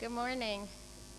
Good morning.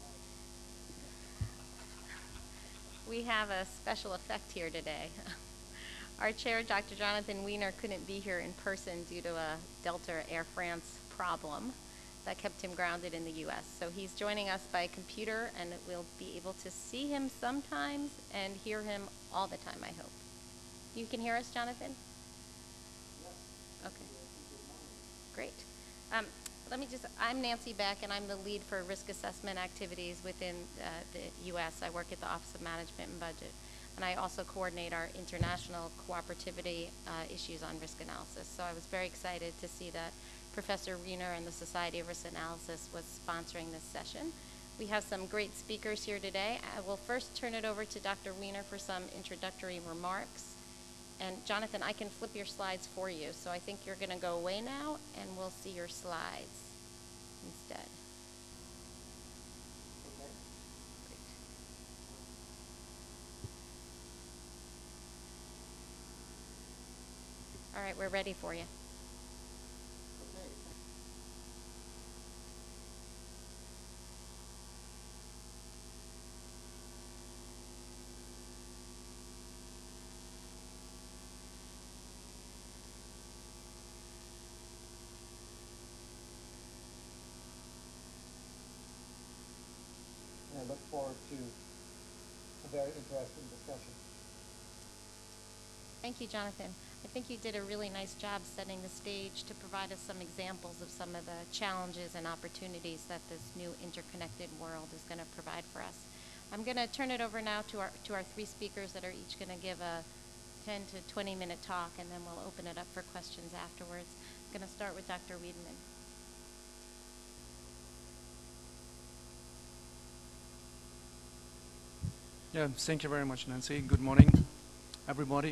We have a special effect here today. Our chair, Dr. Jonathan Weiner, couldn't be here in person due to a Delta Air France problem that kept him grounded in the U.S. So he's joining us by computer, and we'll be able to see him sometimes and hear him all the time, I hope. You can hear us, Jonathan? Yes. Okay. Great. I'm Nancy Beck, and I'm the lead for risk assessment activities within the U.S. I work at the Office of Management and Budget, and I also coordinate our international cooperativity issues on risk analysis. So I was very excited to see that Professor Weiner and the Society of Risk Analysis was sponsoring this session. We have some great speakers here today. I will first turn it over to Dr. Weiner for some introductory remarks. And Jonathan, I can flip your slides for you. So I think you're going to go away now, and we'll see your slides instead. Okay. Great. All right, we're ready for you. Okay. I look forward to a very interesting discussion. Thank you, Jonathan. I think you did a really nice job setting the stage to provide us some examples of some of the challenges and opportunities that this new interconnected world is going to provide for us. I'm going to turn it over now to our three speakers that are each going to give a 10 to 20 minute talk, and then we'll open it up for questions afterwards. I'm going to start with Dr. Wiedemann. Yeah, thank you very much, Nancy. Good morning, everybody.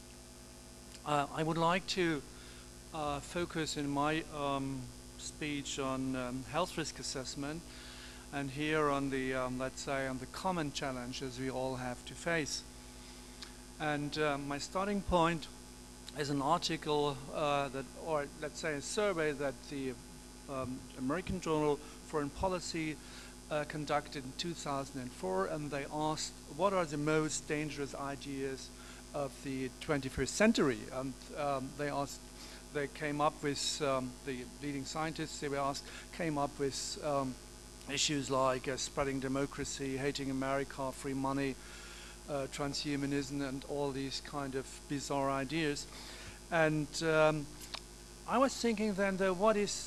I would like to focus in my speech on health risk assessment, and here on the, let's say, on the common challenges we all have to face. And my starting point is an article or let's say a survey that the American Journal Foreign Policy conducted in 2004, and they asked what are the most dangerous ideas of the 21st century, and they came up with the leading scientists they were asked came up with issues like spreading democracy, hating America, free money, transhumanism, and all these kind of bizarre ideas. And I was thinking then, though, what is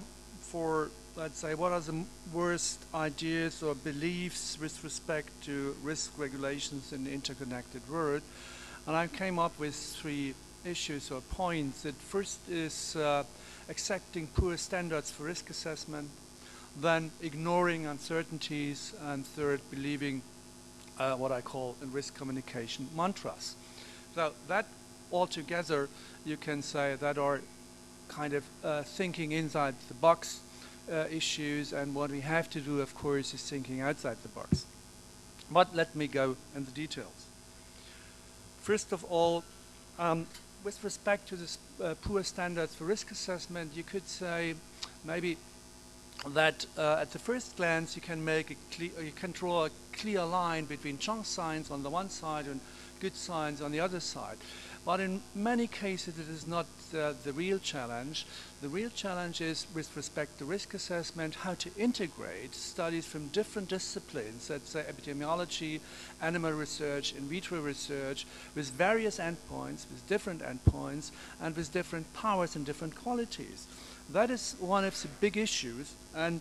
let's say, what are the worst ideas or beliefs with respect to risk regulations in the interconnected world? And I came up with three issues or points. The first is accepting poor standards for risk assessment, then ignoring uncertainties, and third, believing what I call in risk communication mantras. So that altogether, you can say that are kind of thinking inside the box issues, and what we have to do, of course, is thinking outside the box. But let me go into the details. First of all, with respect to this poor standards for risk assessment, you could say maybe that at the first glance you can draw a clear line between junk science on the one side and good science on the other side. But in many cases it is not the real challenge. The real challenge is, with respect to risk assessment, how to integrate studies from different disciplines, let's say epidemiology, animal research, in vitro research, with various endpoints, with different endpoints, and with different powers and different qualities. That is one of the big issues, and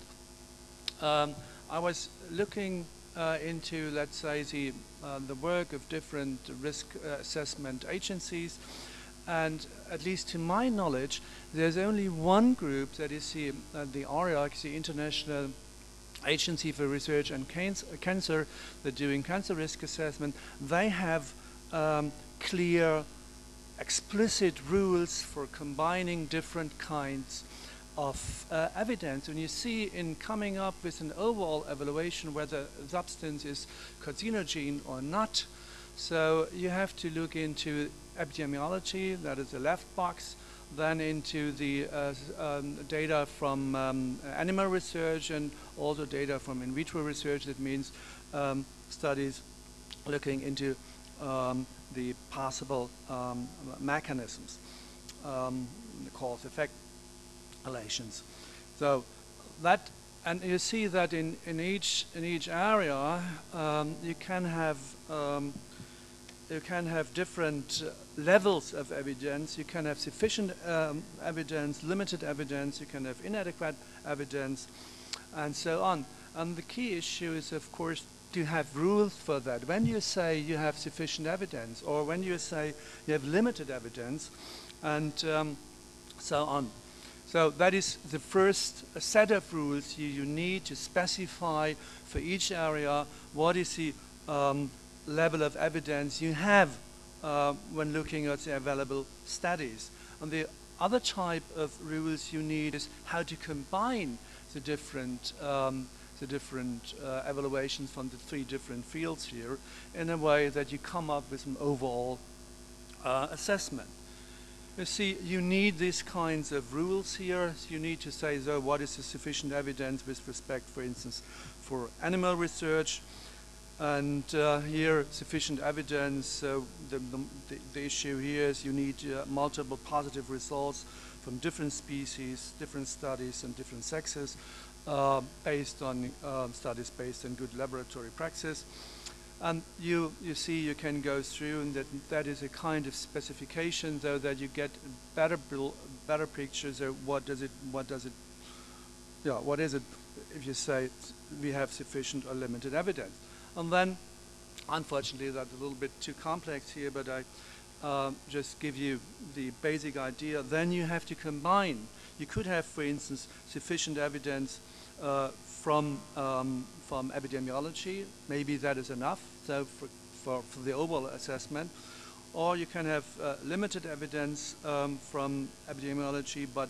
I was looking into, let's say, the work of different risk assessment agencies, and at least to my knowledge, there's only one group, that is the ARIAC, the International Agency for Research and Cancer, they're doing cancer risk assessment. They have clear, explicit rules for combining different kinds of evidence. When you see in coming up with an overall evaluation whether a substance is carcinogen or not, so you have to look into epidemiology, that is the left box, then into the data from animal research and also data from in vitro research. That means studies looking into the possible mechanisms, the cause-effect relations. So that, and you see that in each area you can have different levels of evidence. You can have sufficient evidence, limited evidence. You can have inadequate evidence, and so on. And the key issue is, of course, to have rules for that. When you say you have sufficient evidence, or when you say you have limited evidence, and so on. So that is the first set of rules you need to specify for each area what is the level of evidence you have when looking at the available studies. And the other type of rules you need is how to combine the different evaluations from the three different fields here in a way that you come up with an overall assessment. You see, you need these kinds of rules here. You need to say, so what is the sufficient evidence with respect, for instance, for animal research, and here sufficient evidence. So the issue here is you need multiple positive results from different species, different studies, and different sexes, based on studies based on good laboratory practice. And you see, you can go through, and that is a kind of specification, so that you get better pictures of what is it if you say we have sufficient or limited evidence. And then, unfortunately, that's a little bit too complex here, but I just give you the basic idea. Then you have to combine. You could have, for instance, sufficient evidence from epidemiology. Maybe that is enough, so for the overall assessment. Or you can have limited evidence from epidemiology, but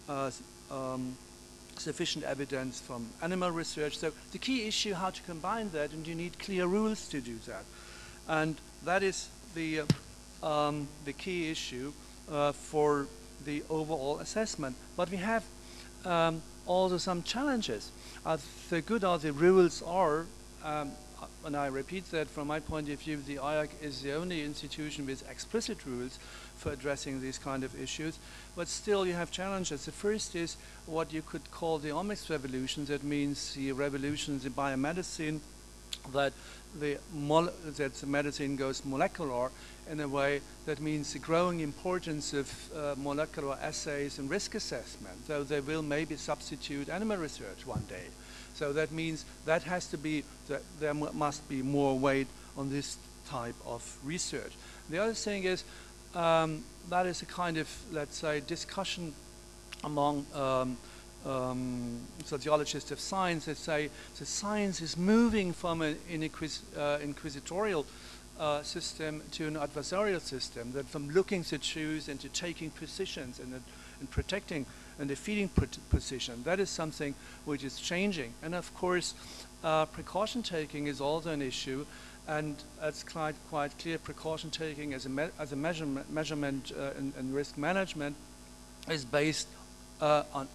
sufficient evidence from animal research. So the key issue, how to combine that, and you need clear rules to do that. And that is the key issue for the overall assessment. But we have also some challenges. The good are the rules are, and I repeat that from my point of view, the IAC is the only institution with explicit rules for addressing these kind of issues. But still you have challenges. The first is what you could call the omics revolution. That means the revolution in biomedicine, that the medicine goes molecular in a way that means the growing importance of molecular assays and risk assessment. So they will maybe substitute animal research one day. So that means that has to be, that there must be more weight on this type of research. The other thing is that is a kind of, let's say, discussion among sociologists of science that say the science is moving from an inquisitorial system to an adversarial system, that from looking to choose into taking positions and protecting and defeating position. That is something which is changing. And of course, precaution taking is also an issue, and it's quite clear precaution taking as a measurement and risk management is based on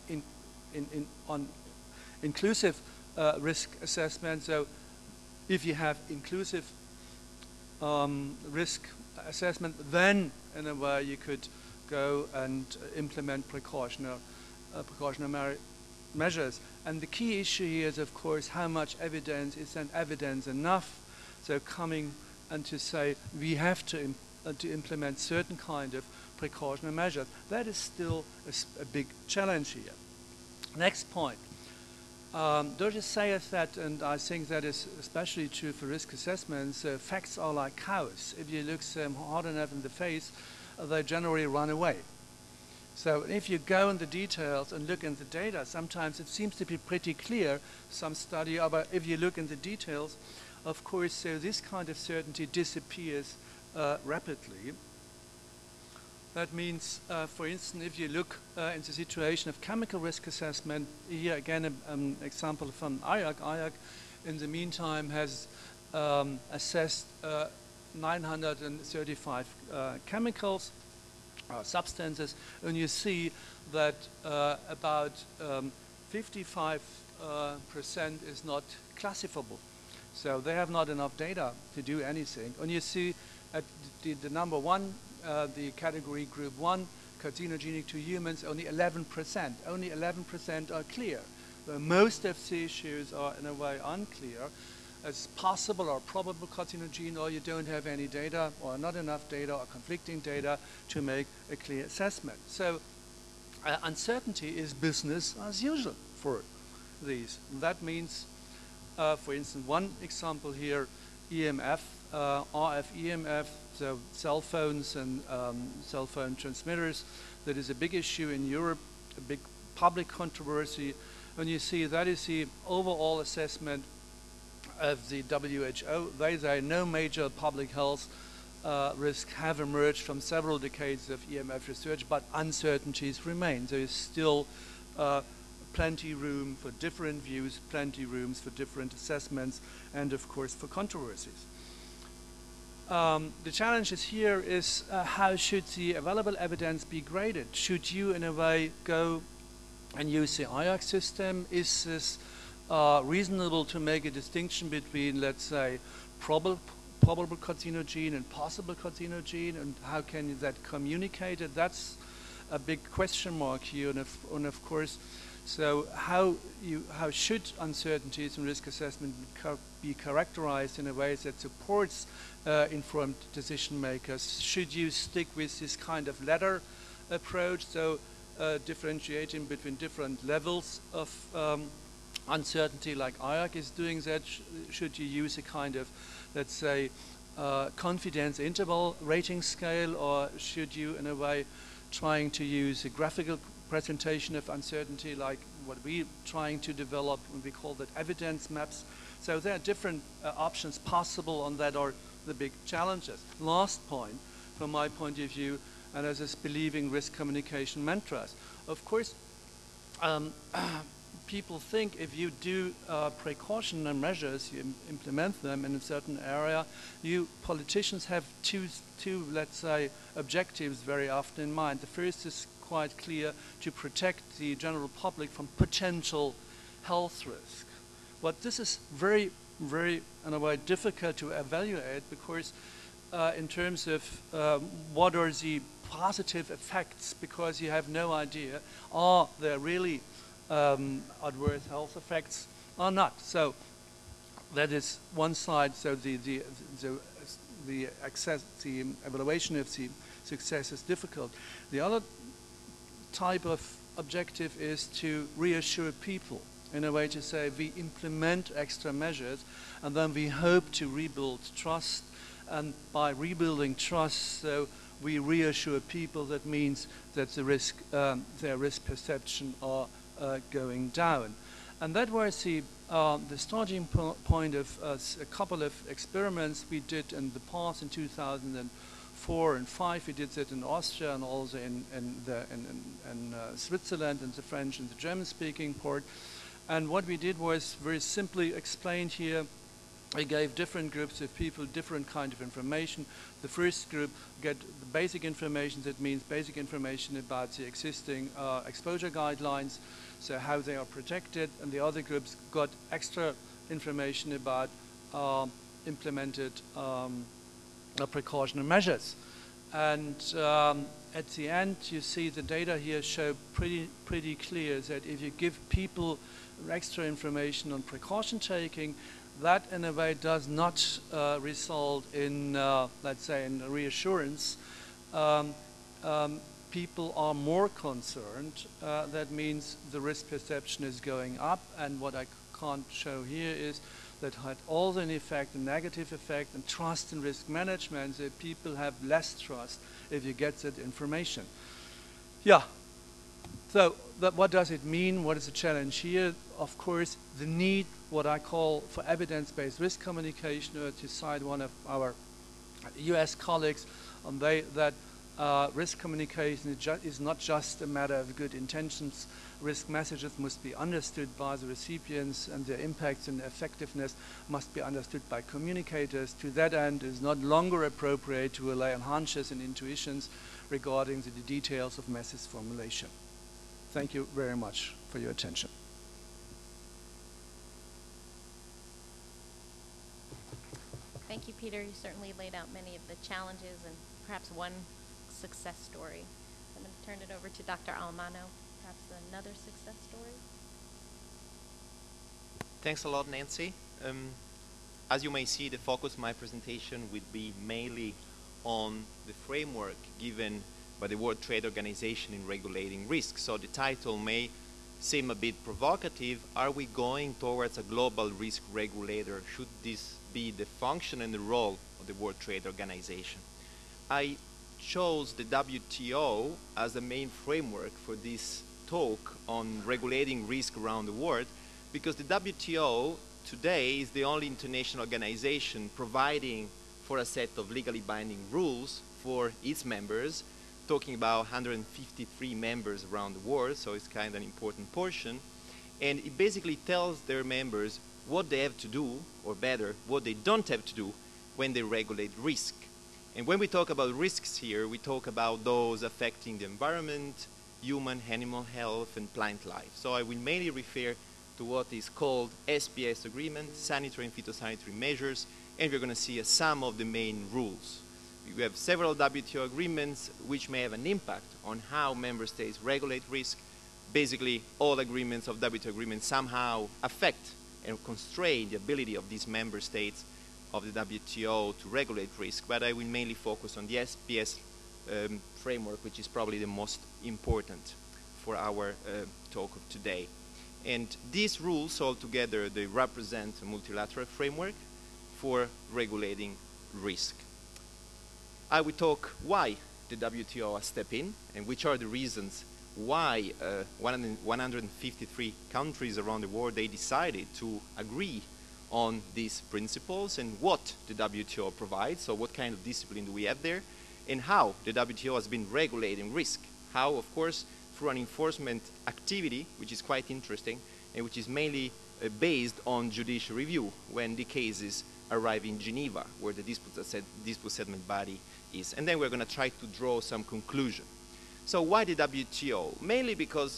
inclusive risk assessment. So if you have inclusive risk assessment, then in a way you could go and implement precautionary measures. And the key issue here is, of course, how much evidence is then evidence enough. So coming and to say we have to implement certain kind of precautionary measures. That is still a big challenge here. Next point. Doris says that, and I think that is especially true for risk assessments, facts are like cows. If you look them hard enough in the face, they generally run away. So if you go in the details and look in the data, sometimes it seems to be pretty clear, some study, but if you look in the details, of course, so this kind of certainty disappears rapidly. That means, for instance, if you look into the situation of chemical risk assessment, here again an example from IAC. IAC, in the meantime, has assessed 935 chemicals, substances, and you see that about 55% is not classifiable. So they have not enough data to do anything. And you see at the number one, the category group 1, carcinogenic to humans, only 11%. Only 11% are clear. Most of the issues are in a way unclear. It's possible or probable carcinogen, or you don't have any data or not enough data or conflicting data to make a clear assessment. So uncertainty is business as usual for these. That means, for instance, one example here, EMF, RF EMF, so cell phones and cell phone transmitters. That is a big issue in Europe, a big public controversy. And you see that is the overall assessment of the WHO. They say no major public health risks have emerged from several decades of EMF research, but uncertainties remain. There is still plenty room for different views, plenty rooms for different assessments, and of course for controversies. The challenges here is how should the available evidence be graded? Should you in a way go and use the IAC system? Is this reasonable to make a distinction between, let's say, probable carcinogen and possible carcinogen, and how can that communicate it? That's a big question mark here, and of course, so how should uncertainties in risk assessment be characterized in a way that supports informed decision makers? Should you stick with this kind of ladder approach, so differentiating between different levels of uncertainty like IAC is doing that? Should you use a kind of, let's say, confidence interval rating scale, or should you in a way trying to use a graphical presentation of uncertainty like what we're trying to develop, and we call that evidence maps? So there are different options possible, on that are the big challenges. Last point, from my point of view, and as is believing risk communication mantras. Of course, people think if you do precautionary measures, you implement them in a certain area, you politicians have two, let's say, objectives very often in mind. The first is quite clear, to protect the general public from potential health risk. But this is very, very, in a way, difficult to evaluate, because in terms of what are the positive effects, because you have no idea, are there really adverse health effects or not? So that is one side. So the evaluation of the success is difficult. The other type of objective is to reassure people, in a way to say we implement extra measures and then we hope to rebuild trust, and by rebuilding trust, so we reassure people. That means that the risk, their risk perception are going down. And that was the starting point of a couple of experiments we did in the past in 2004 and 2005. We did that in Austria and also in Switzerland, and the French and the German-speaking part. And what we did was very simply explained here. I gave different groups of people different kind of information. The first group get the basic information. That means basic information about the existing exposure guidelines, so how they are protected, and the other groups got extra information about implemented precautionary measures. And at the end, you see the data here show pretty clear that if you give people extra information on precaution taking, that in a way does not result in, let's say, in reassurance. People are more concerned. That means the risk perception is going up, and what I can't show here is that had also an effect, a negative effect, and trust in risk management, that people have less trust if you get that information. Yeah. So what does it mean? What is the challenge here? Of course, the need, what I call, for evidence-based risk communication, or to cite one of our US colleagues, that risk communication is not just a matter of good intentions. Risk messages must be understood by the recipients, and their impacts and effectiveness must be understood by communicators. To that end, it is not longer appropriate to rely on hunches and intuitions. regarding the details of message formulation. Thank you very much for your attention. Thank you, Peter. You certainly laid out many of the challenges and perhaps one success story. I'm going to turn it over to Dr. Almano, perhaps another success story. Thanks a lot, Nancy. As you may see, the focus of my presentation will be mainly on the framework given by the World Trade Organization in regulating risk. So the title may seem a bit provocative. Are we going towards a global risk regulator? Should this be the function and the role of the World Trade Organization? I chose the WTO as the main framework for this talk on regulating risk around the world because the WTO today is the only international organization providing for a set of legally binding rules for its members, talking about 153 members around the world, so it's kind of an important portion. And it basically tells their members what they have to do, or better, what they don't have to do when they regulate risk. And when we talk about risks here, we talk about those affecting the environment, human, animal health, and plant life. So I will mainly refer to what is called SPS agreement, sanitary and phytosanitary measures, and we're going to see some of the main rules. We have several WTO agreements which may have an impact on how member states regulate risk. Basically, all agreements of WTO agreements somehow affect and constrain the ability of these member states of the WTO to regulate risk, but I will mainly focus on the SPS framework, which is probably the most important for our talk of today. And these rules altogether, they represent a multilateral framework for regulating risk. I will talk why the WTO has stepped in and which are the reasons why 153 countries around the world, they decided to agree on these principles and what the WTO provides, so what kind of discipline do we have there, and how the WTO has been regulating risk. How, of course, through an enforcement activity, which is quite interesting, and which is mainly based on judicial review when the cases arrive in Geneva, where the dispute settlement body is. And then we're going to try to draw some conclusion. So why the WTO? Mainly because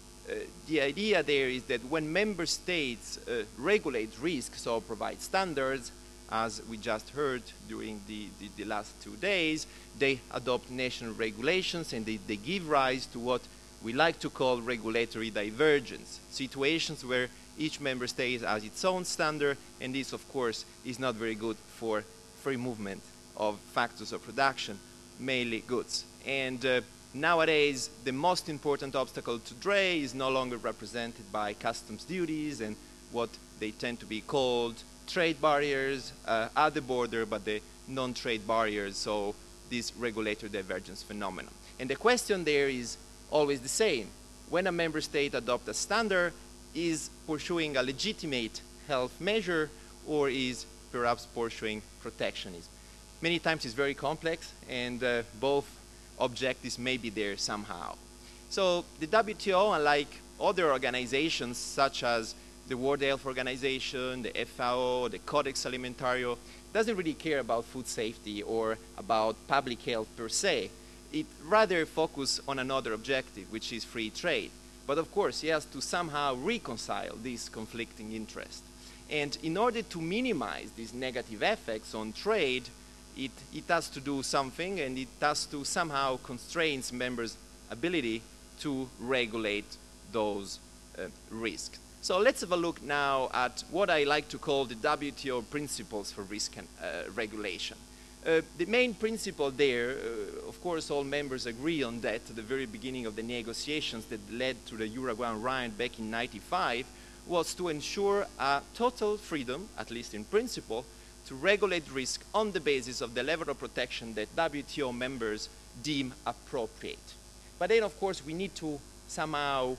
the idea there is that when member states regulate risk, so provide standards, as we just heard during the last 2 days, they adopt national regulations and they give rise to what we like to call regulatory divergence, situations where each member state has its own standard, and this, of course, is not very good for free movement of factors of production, mainly goods. And nowadays, the most important obstacle to trade is no longer represented by customs duties and what they tend to be called trade barriers at the border, but the non-trade barriers, so this regulatory divergence phenomenon. And the question there is always the same. When a member state adopts a standard, is pursuing a legitimate health measure or is perhaps pursuing protectionism? Many times it's very complex, and both objectives may be there somehow. So the WTO, unlike other organizations such as the World Health Organization, the FAO, the Codex Alimentario, doesn't really care about food safety or about public health per se. It rather focuses on another objective, which is free trade. But of course, it has to somehow reconcile these conflicting interests. And in order to minimize these negative effects on trade, it has to do something, and it has to somehow constrain members' ability to regulate those risks. So let's have a look now at what I like to call the WTO principles for risk and, regulation. The main principle there, of course, all members agree on that at the very beginning of the negotiations that led to the Uruguayan Round back in '95, was to ensure a total freedom, at least in principle, to regulate risk on the basis of the level of protection that WTO members deem appropriate. But then, of course, we need to somehow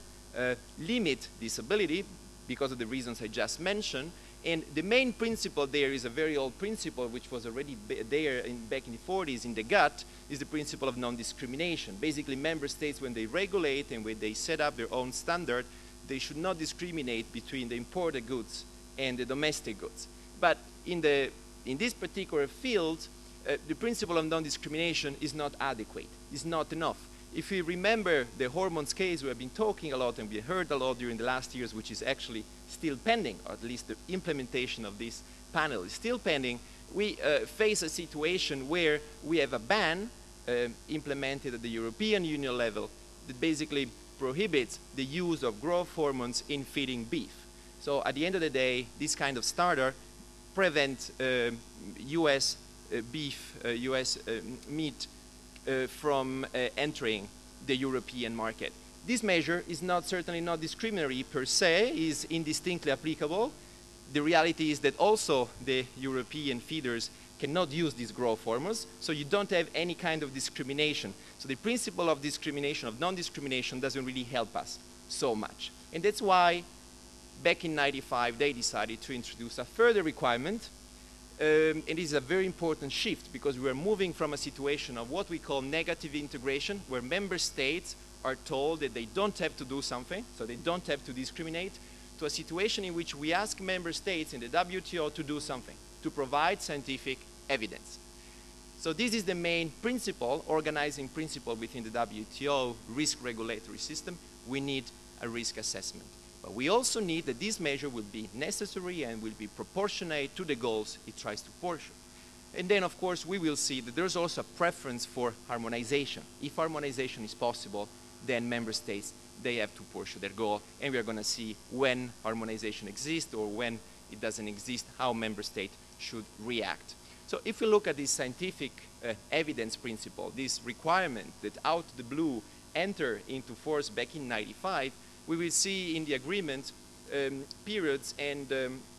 limit this ability because of the reasons I just mentioned. And the main principle there is a very old principle which was already there back in the 40s in the GATT, is the principle of non-discrimination. Basically, member states, when they regulate and when they set up their own standard, they should not discriminate between the imported goods and the domestic goods. But in this particular field, the principle of non-discrimination is not adequate, is not enough. If we remember the hormones case we have been talking a lot and we heard a lot during the last years, which is actually still pending, or at least the implementation of this panel is still pending, we face a situation where we have a ban implemented at the European Union level that basically prohibits the use of growth hormones in feeding beef. So at the end of the day, this kind of starter prevents US beef, US meat from entering the European market. This measure is certainly not discriminatory per se, is indistinctly applicable. The reality is that also the European feeders cannot use these growth hormones, so you don't have any kind of discrimination. So the principle of discrimination, of non-discrimination, doesn't really help us so much. And that's why back in '95 they decided to introduce a further requirement. And this is a very important shift because we are moving from a situation of what we call negative integration, where member states are told that they don't have to do something, so they don't have to discriminate, to a situation in which we ask member states in the WTO to do something, to provide scientific evidence. So this is the main principle, organizing principle within the WTO risk regulatory system. We need a risk assessment. But we also need that this measure will be necessary and will be proportionate to the goals it tries to pursue. And then, of course, we will see that there's also a preference for harmonization. If harmonization is possible, then member states, they have to pursue their goal. And we are going to see when harmonization exists or when it doesn't exist, how member states should react. So if we look at this scientific evidence principle, this requirement that out of the blue enter into force back in '95, we will see in the agreement periods and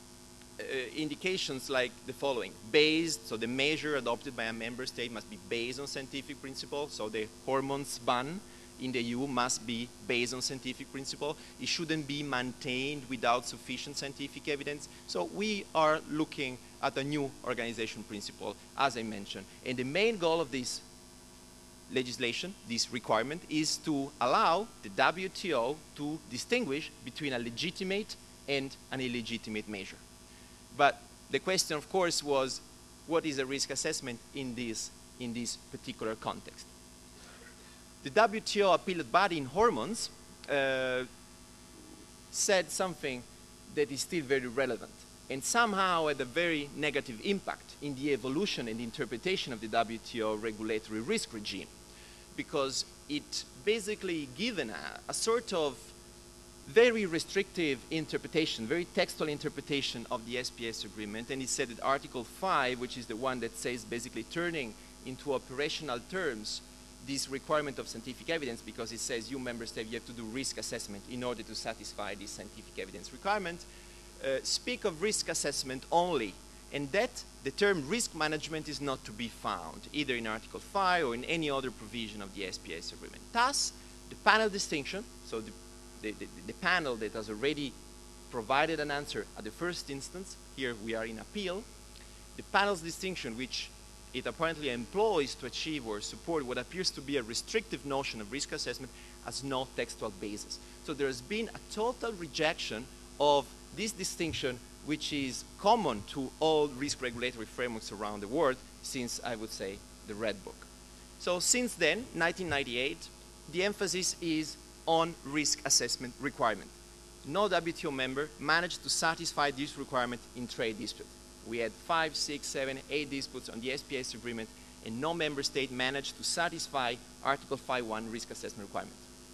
indications like the following. Based, so the measure adopted by a member state must be based on scientific principle. So the hormones ban in the EU must be based on scientific principle. It shouldn't be maintained without sufficient scientific evidence. So we are looking at a new organization principle, as I mentioned. And the main goal of this legislation, this requirement, is to allow the WTO to distinguish between a legitimate and an illegitimate measure. But the question, of course, was what is a risk assessment in this particular context? The WTO appellate body in hormones said something that is still very relevant and somehow had a very negative impact in the evolution and interpretation of the WTO regulatory risk regime, because it basically given a sort of very restrictive interpretation, very textual interpretation of the SPS agreement. And it said that Article 5, which is the one that says basically turning into operational terms this requirement of scientific evidence, because it says you member state, you have to do risk assessment in order to satisfy this scientific evidence requirement, speak of risk assessment only, and that the term risk management is not to be found either in Article 5 or in any other provision of the SPS agreement. Thus, the panel distinction, so the panel that has already provided an answer at the first instance, here we are in appeal, the panel's distinction, which it apparently employs to achieve or support what appears to be a restrictive notion of risk assessment, has no textual basis. So there has been a total rejection of this distinction, which is common to all risk regulatory frameworks around the world since, I would say, the Red Book. So since then, 1998, the emphasis is on risk assessment requirement. No WTO member managed to satisfy this requirement in trade disputes. We had 5, 6, 7, 8 disputes on the SPS agreement, and no member state managed to satisfy Article 5.1 risk assessment requirement.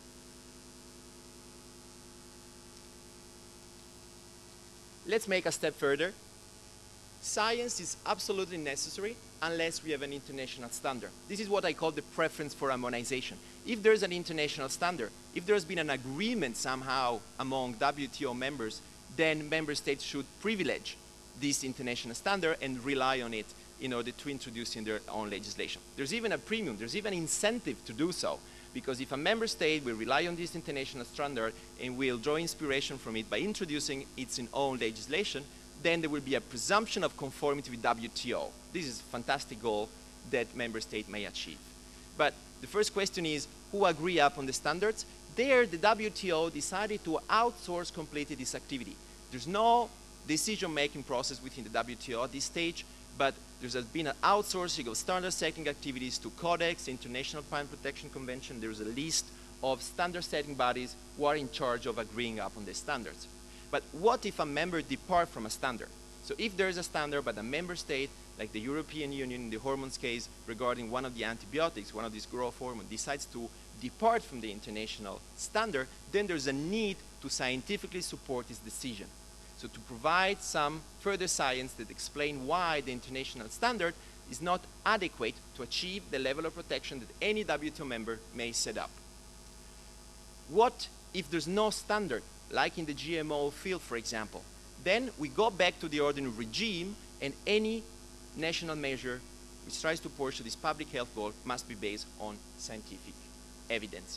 Let's make a step further. Science is absolutely necessary unless we have an international standard. This is what I call the preference for harmonization. If there's an international standard, if there's been an agreement somehow among WTO members, then member states should privilege this international standard and rely on it in order to introduce in their own legislation. There's even a premium, there's even incentive to do so, because if a member state will rely on this international standard and will draw inspiration from it by introducing its own legislation, then there will be a presumption of conformity with WTO. This is a fantastic goal that member state may achieve. But the first question is, who agree upon the standards? There, the WTO decided to outsource completely this activity. There's no decision-making process within the WTO at this stage. but there has been an outsourcing of standard setting activities to Codex, International Plant Protection Convention. There is a list of standard setting bodies who are in charge of agreeing upon the standards. But what if a member departs from a standard? So if there is a standard, but a member state, like the European Union in the hormones case, regarding one of the antibiotics, one of these growth hormones, decides to depart from the international standard, then there's a need to scientifically support this decision. So to provide some further science that explain why the international standard is not adequate to achieve the level of protection that any WTO member may set up. What if there's no standard, like in the GMO field, for example? Then we go back to the ordinary regime, and any national measure which tries to pursue this public health goal must be based on scientific evidence.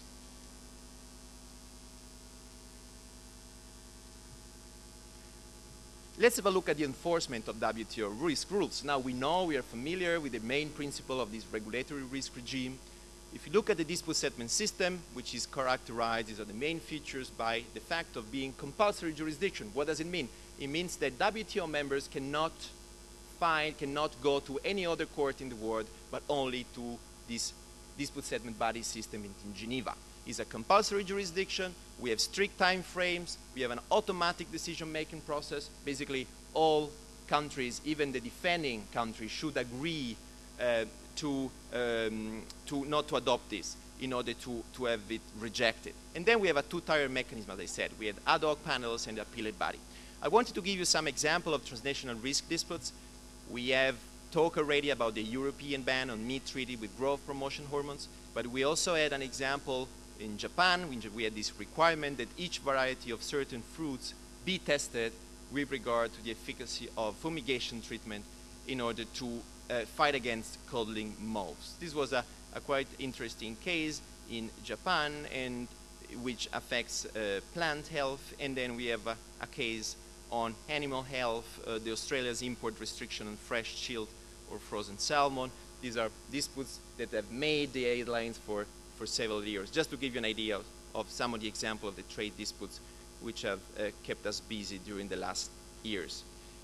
Let's have a look at the enforcement of WTO risk rules. Now we know, we are familiar with the main principle of this regulatory risk regime. If you look at the dispute settlement system, which is characterized, these are the main features, by the fact of being compulsory jurisdiction. What does it mean? It means that WTO members cannot go to any other court in the world, but only to this dispute settlement body system in Geneva. It's a compulsory jurisdiction. We have strict time frames. We have an automatic decision-making process. Basically, all countries, even the defending country, should agree to not to adopt this in order to have it rejected. And then we have a two-tier mechanism, as I said. We had ad hoc panels and the appellate body. I wanted to give you some example of transnational risk disputes. We have talked already about the European ban on meat treated with growth promotion hormones, but we also had an example in Japan. We had this requirement that each variety of certain fruits be tested with regard to the efficacy of fumigation treatment in order to fight against codling moths. This was a quite interesting case in Japan, and which affects plant health. And then we have a case on animal health, the Australia's import restriction on fresh chilled or frozen salmon. These are disputes that have made the headlines for several years. Just to give you an idea of some of the examples of the trade disputes which have kept us busy during the last years.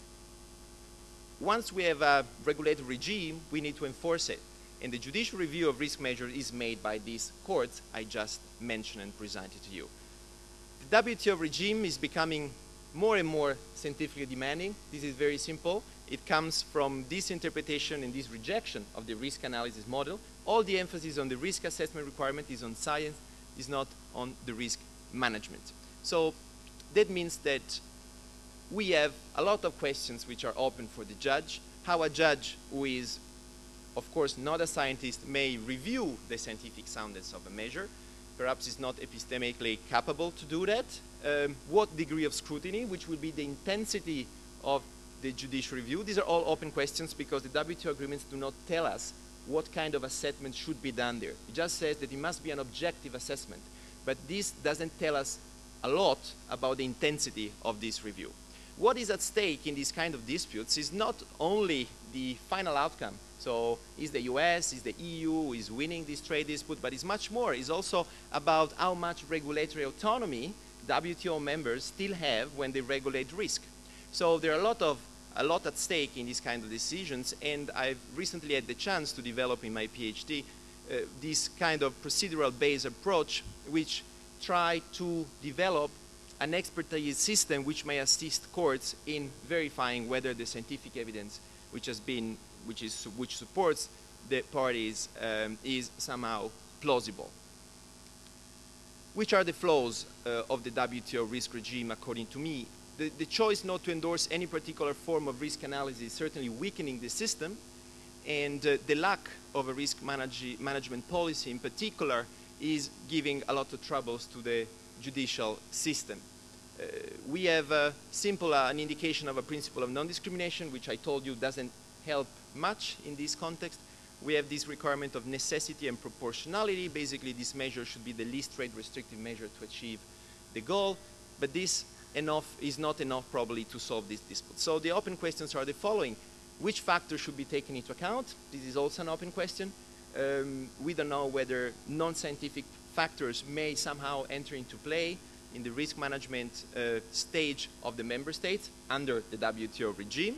Once we have a regulatory regime, we need to enforce it. And the judicial review of risk measures is made by these courts I just mentioned and presented to you. The WTO regime is becoming more and more scientifically demanding. This is very simple. It comes from this interpretation and this rejection of the risk analysis model. All the emphasis on the risk assessment requirement is on science, is not on the risk management. So that means that we have a lot of questions which are open for the judge. How a judge who is, of course, not a scientist may review the scientific soundness of a measure. Perhaps is not epistemically capable to do that. What degree of scrutiny, which will be the intensity of the judicial review. These are all open questions because the WTO agreements do not tell us what kind of assessment should be done there. It just says that it must be an objective assessment. But this doesn't tell us a lot about the intensity of this review. What is at stake in these kind of disputes is not only the final outcome. So is the US, is the EU, is winning this trade dispute, but it's much more. It's also about how much regulatory autonomy WTO members still have when they regulate risk. So there are a lot at stake in these kind of decisions, and I've recently had the chance to develop in my PhD this kind of procedural-based approach which try to develop an expertise system which may assist courts in verifying whether the scientific evidence which supports the parties is somehow plausible. Which are the flaws of the WTO risk regime according to me? The choice not to endorse any particular form of risk analysis is certainly weakening the system, and the lack of a risk management policy in particular is giving a lot of troubles to the judicial system. We have an indication of a principle of non-discrimination, which I told you doesn't help much in this context. We have this requirement of necessity and proportionality. Basically, this measure should be the least trade restrictive measure to achieve the goal, but this is not enough probably to solve this dispute. So the open questions are the following. Which factors should be taken into account? This is also an open question. We don't know whether non-scientific factors may somehow enter into play in the risk management stage of the member states under the WTO regime.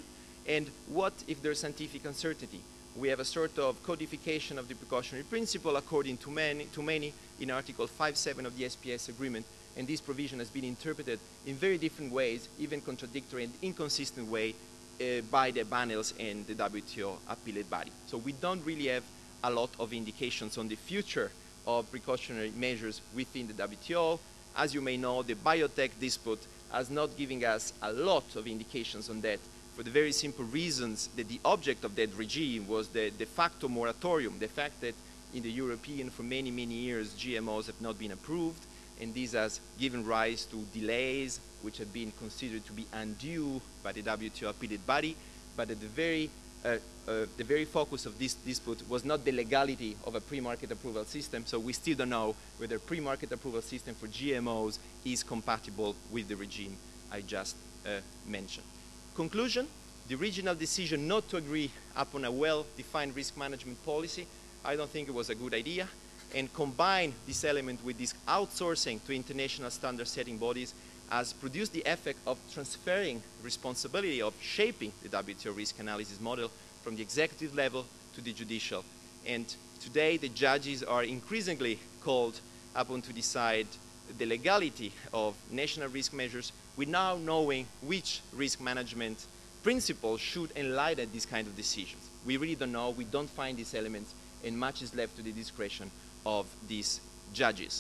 And what if there's scientific uncertainty? We have a sort of codification of the precautionary principle according to many in Article 5.7 of the SPS agreement, and this provision has been interpreted in very different ways, even contradictory and inconsistent way by the panels and the WTO appellate body. So we don't really have a lot of indications on the future of precautionary measures within the WTO. As you may know, the biotech dispute has not given us a lot of indications on that, for the very simple reasons that the object of that regime was the de facto moratorium, the fact that in the European for many, many years GMOs have not been approved, and this has given rise to delays which have been considered to be undue by the WTO appellate body, but at the very focus of this dispute was not the legality of a pre-market approval system, so we still don't know whether pre-market approval system for GMOs is compatible with the regime I just mentioned. Conclusion, the regional decision not to agree upon a well-defined risk management policy, I don't think it was a good idea, and combine this element with this outsourcing to international standard setting bodies has produced the effect of transferring responsibility of shaping the WTO risk analysis model from the executive level to the judicial. And today the judges are increasingly called upon to decide the legality of national risk measures without knowing which risk management principles should enlighten these kind of decisions. We really don't know, we don't find these elements, and much is left to the discretion of these judges.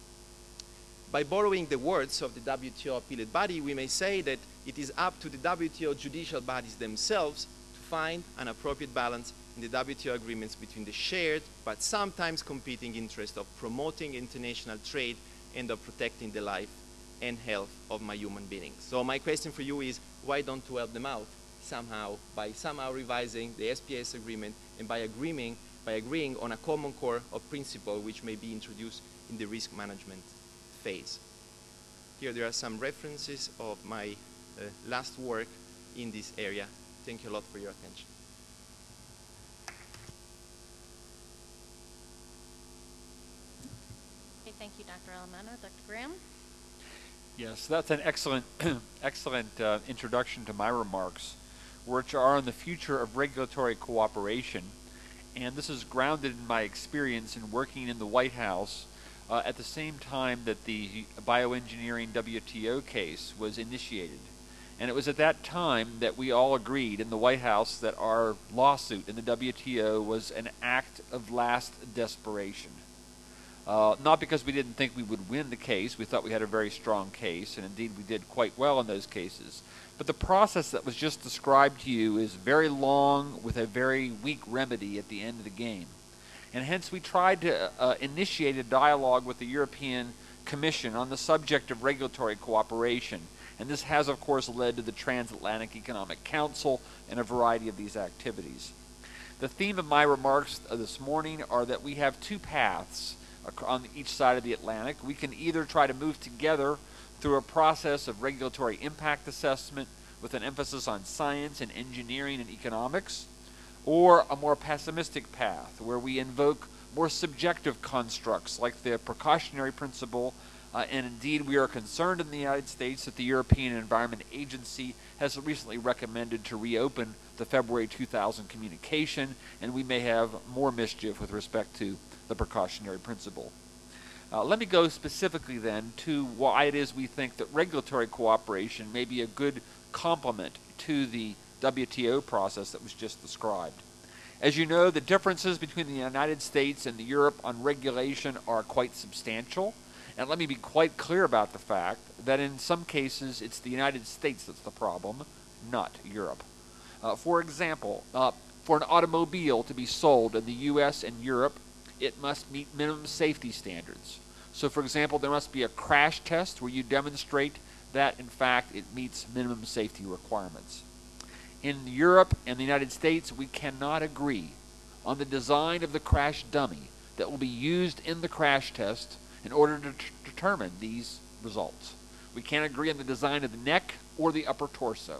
By borrowing the words of the WTO appellate body, we may say that it is up to the WTO judicial bodies themselves to find an appropriate balance in the WTO agreements between the shared but sometimes competing interest of promoting international trade and of protecting the life and health of my human beings. So my question for you is, why don't you help them out somehow by somehow revising the SPS agreement and by agreeing on a common core of principle which may be introduced in the risk management phase. Here there are some references of my last work in this area. Thank you a lot for your attention. Okay, thank you, Dr. Alamano. Dr. Graham? Yes, that's an excellent, excellent introduction to my remarks, which are on the future of regulatory cooperation. And this is grounded in my experience in working in the White House at the same time that the bioengineering WTO case was initiated. And it was at that time that we all agreed in the White House that our lawsuit in the WTO was an act of last desperation. Not because we didn't think we would win the case. We thought we had a very strong case, and indeed we did quite well in those cases. But the process that was just described to you is very long with a very weak remedy at the end of the game. And hence we tried to initiate a dialogue with the European Commission on the subject of regulatory cooperation. And this has, of course, led to the Transatlantic Economic Council and a variety of these activities. The theme of my remarks this morning are that we have two paths on each side of the Atlantic. We can either try to move together through a process of regulatory impact assessment with an emphasis on science and engineering and economics, or a more pessimistic path where we invoke more subjective constructs like the precautionary principle, and indeed we are concerned in the United States that the European Environment Agency has recently recommended to reopen the February 2000 communication, and we may have more mischief with respect to the precautionary principle. Let me go specifically then to why it is we think that regulatory cooperation may be a good complement to the WTO process that was just described. As you know, the differences between the United States and Europe on regulation are quite substantial. And let me be quite clear about the fact that in some cases it's the United States that's the problem, not Europe. For example, for an automobile to be sold in the US and Europe, it must meet minimum safety standards. So for example, there must be a crash test where you demonstrate that in fact it meets minimum safety requirements. In Europe and the United States, we cannot agree on the design of the crash dummy that will be used in the crash test in order to determine these results. We can't agree on the design of the neck or the upper torso.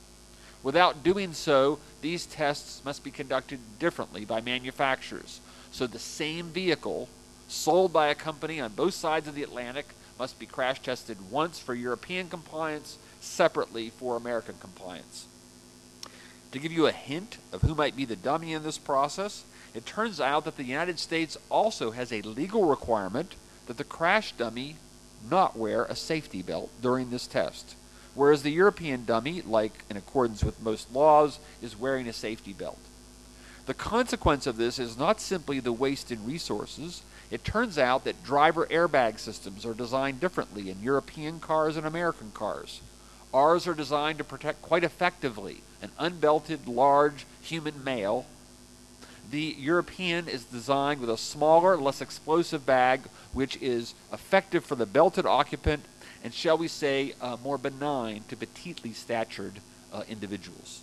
Without doing so, these tests must be conducted differently by manufacturers. So the same vehicle sold by a company on both sides of the Atlantic must be crash tested once for European compliance, separately for American compliance. To give you a hint of who might be the dummy in this process, it turns out that the United States also has a legal requirement that the crash dummy not wear a safety belt during this test, whereas the European dummy, like in accordance with most laws, is wearing a safety belt. The consequence of this is not simply the wasted resources. It turns out that driver airbag systems are designed differently in European cars and American cars. Ours are designed to protect quite effectively an unbelted, large human male. The European is designed with a smaller, less explosive bag, which is effective for the belted occupant and, shall we say, more benign to petitely statured individuals.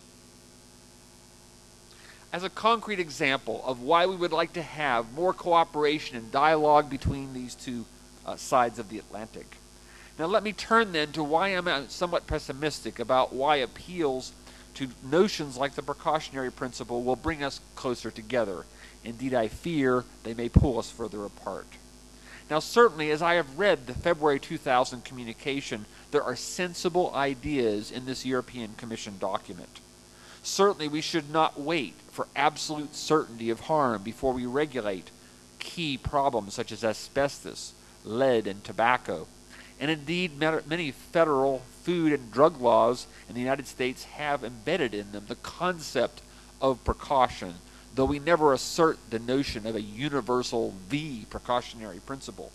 As a concrete example of why we would like to have more cooperation and dialogue between these two sides of the Atlantic. Now let me turn then to why I'm somewhat pessimistic about why appeals to notions like the precautionary principle will bring us closer together. Indeed, I fear they may pull us further apart. Now certainly, as I have read the February 2000 communication, there are sensible ideas in this European Commission document. Certainly, we should not wait for absolute certainty of harm before we regulate key problems such as asbestos, lead, and tobacco. And indeed, many federal food and drug laws in the United States have embedded in them the concept of precaution, though we never assert the notion of a universal precautionary principle.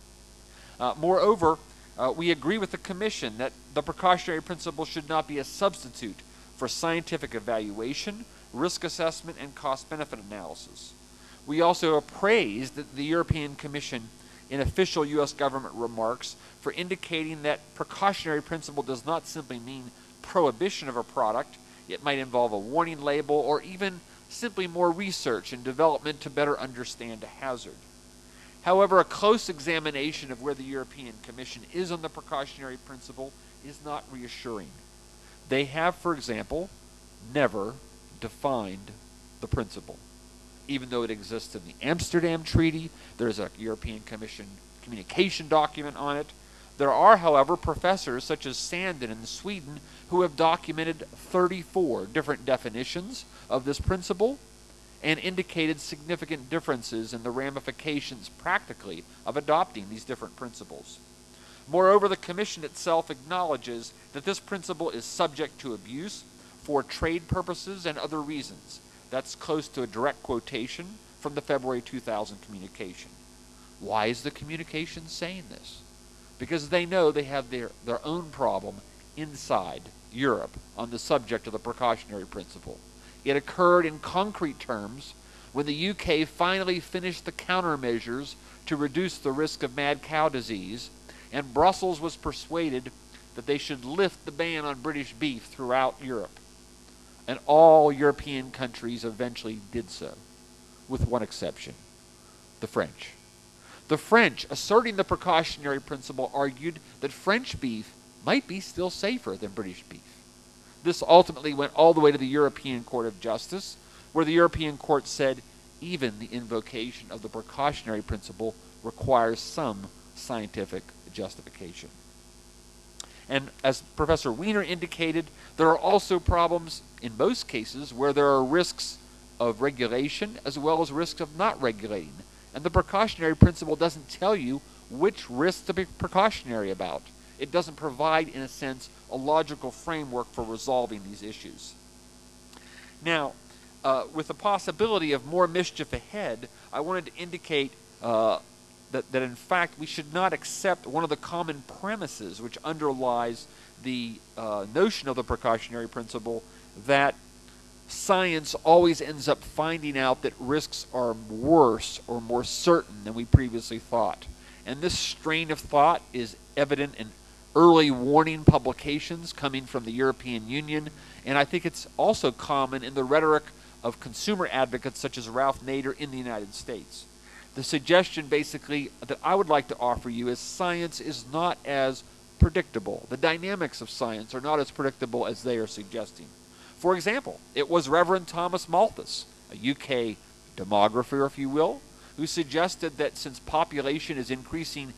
Moreover, we agree with the Commission that the precautionary principle should not be a substitute for scientific evaluation, risk assessment, and cost-benefit analysis. We also appraise the European Commission in official U.S. government remarks for indicating that precautionary principle does not simply mean prohibition of a product. It might involve a warning label or even simply more research and development to better understand a hazard. However, a close examination of where the European Commission is on the precautionary principle is not reassuring. They have, for example, never defined the principle. Even though it exists in the Amsterdam Treaty, there's a European Commission communication document on it. There are, however, professors such as Sandin in Sweden who have documented 34 different definitions of this principle and indicated significant differences in the ramifications practically of adopting these different principles. Moreover, the Commission itself acknowledges that this principle is subject to abuse for trade purposes and other reasons. That's close to a direct quotation from the February 2000 communication. Why is the communication saying this? Because they know they have their own problem inside Europe on the subject of the precautionary principle. It occurred in concrete terms when the UK finally finished the countermeasures to reduce the risk of mad cow disease, and Brussels was persuaded that they should lift the ban on British beef throughout Europe. And all European countries eventually did so, with one exception, the French. The French, asserting the precautionary principle, argued that French beef might be still safer than British beef. This ultimately went all the way to the European Court of Justice, where the European Court said even the invocation of the precautionary principle requires some scientific justification. And as Professor Wiener indicated, there are also problems in most cases where there are risks of regulation as well as risks of not regulating. And the precautionary principle doesn't tell you which risks to be precautionary about. It doesn't provide, in a sense, a logical framework for resolving these issues. Now, with the possibility of more mischief ahead, I wanted to indicate that in fact we should not accept one of the common premises which underlies the notion of the precautionary principle, that science always ends up finding out that risks are worse or more certain than we previously thought. And this strain of thought is evident in early warning publications coming from the European Union, and I think it's also common in the rhetoric of consumer advocates such as Ralph Nader in the United States. The suggestion basically that I would like to offer you is science is not as predictable. The dynamics of science are not as predictable as they are suggesting. For example, it was Reverend Thomas Malthus, a UK demographer, if you will, who suggested that since population is increasing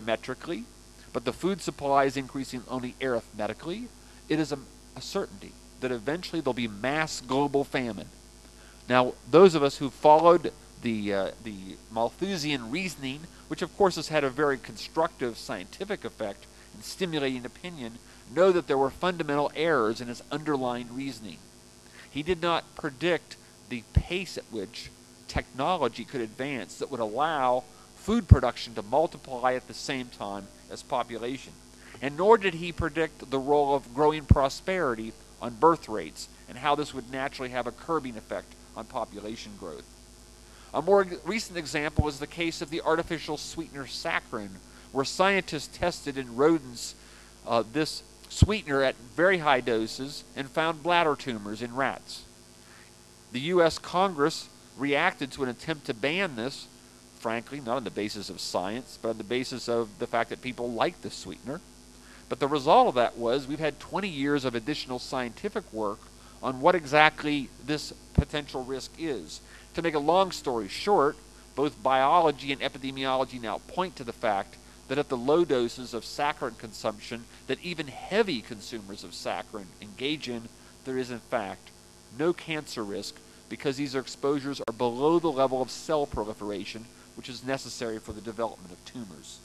geometrically, but the food supply is increasing only arithmetically, it is a certainty that eventually there'll be mass global famine. Now, those of us who followed the Malthusian reasoning, which of course has had a very constructive scientific effect in stimulating opinion, know that there were fundamental errors in his underlying reasoning. He did not predict the pace at which technology could advance that would allow food production to multiply at the same time as population. And nor did he predict the role of growing prosperity on birth rates and how this would naturally have a curbing effect on population growth. A more recent example is the case of the artificial sweetener saccharin, where scientists tested in rodents this sweetener at very high doses and found bladder tumors in rats. The U.S. Congress reacted to an attempt to ban this, frankly, not on the basis of science, but on the basis of the fact that people like the sweetener. But the result of that was we've had 20 years of additional scientific work on what exactly this potential risk is. To make a long story short, both biology and epidemiology now point to the fact that at the low doses of saccharin consumption that even heavy consumers of saccharin engage in, there is in fact no cancer risk because these exposures are below the level of cell proliferation, which is necessary for the development of tumors.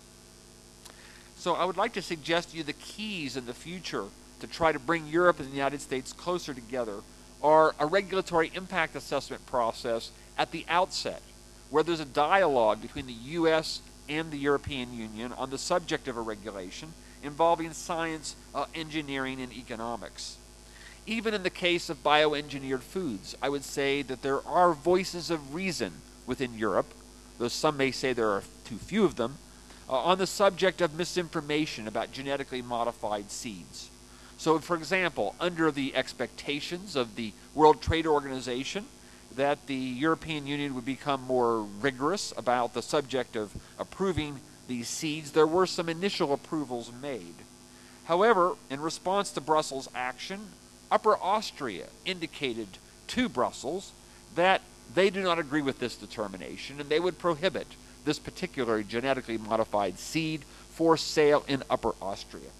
So I would like to suggest to you the keys in the future to try to bring Europe and the United States closer together are a regulatory impact assessment process at the outset, where there's a dialogue between the U.S. and the European Union on the subject of a regulation involving science, engineering, and economics. Even in the case of bioengineered foods, I would say that there are voices of reason within Europe, though some may say there are too few of them, on the subject of misinformation about genetically modified seeds. So, for example, under the expectations of the World Trade Organization that the European Union would become more rigorous about the subject of approving these seeds, there were some initial approvals made. However, in response to Brussels' action, Upper Austria indicated to Brussels that they do not agree with this determination and they would prohibit this particular genetically modified seed for sale in Upper Austria.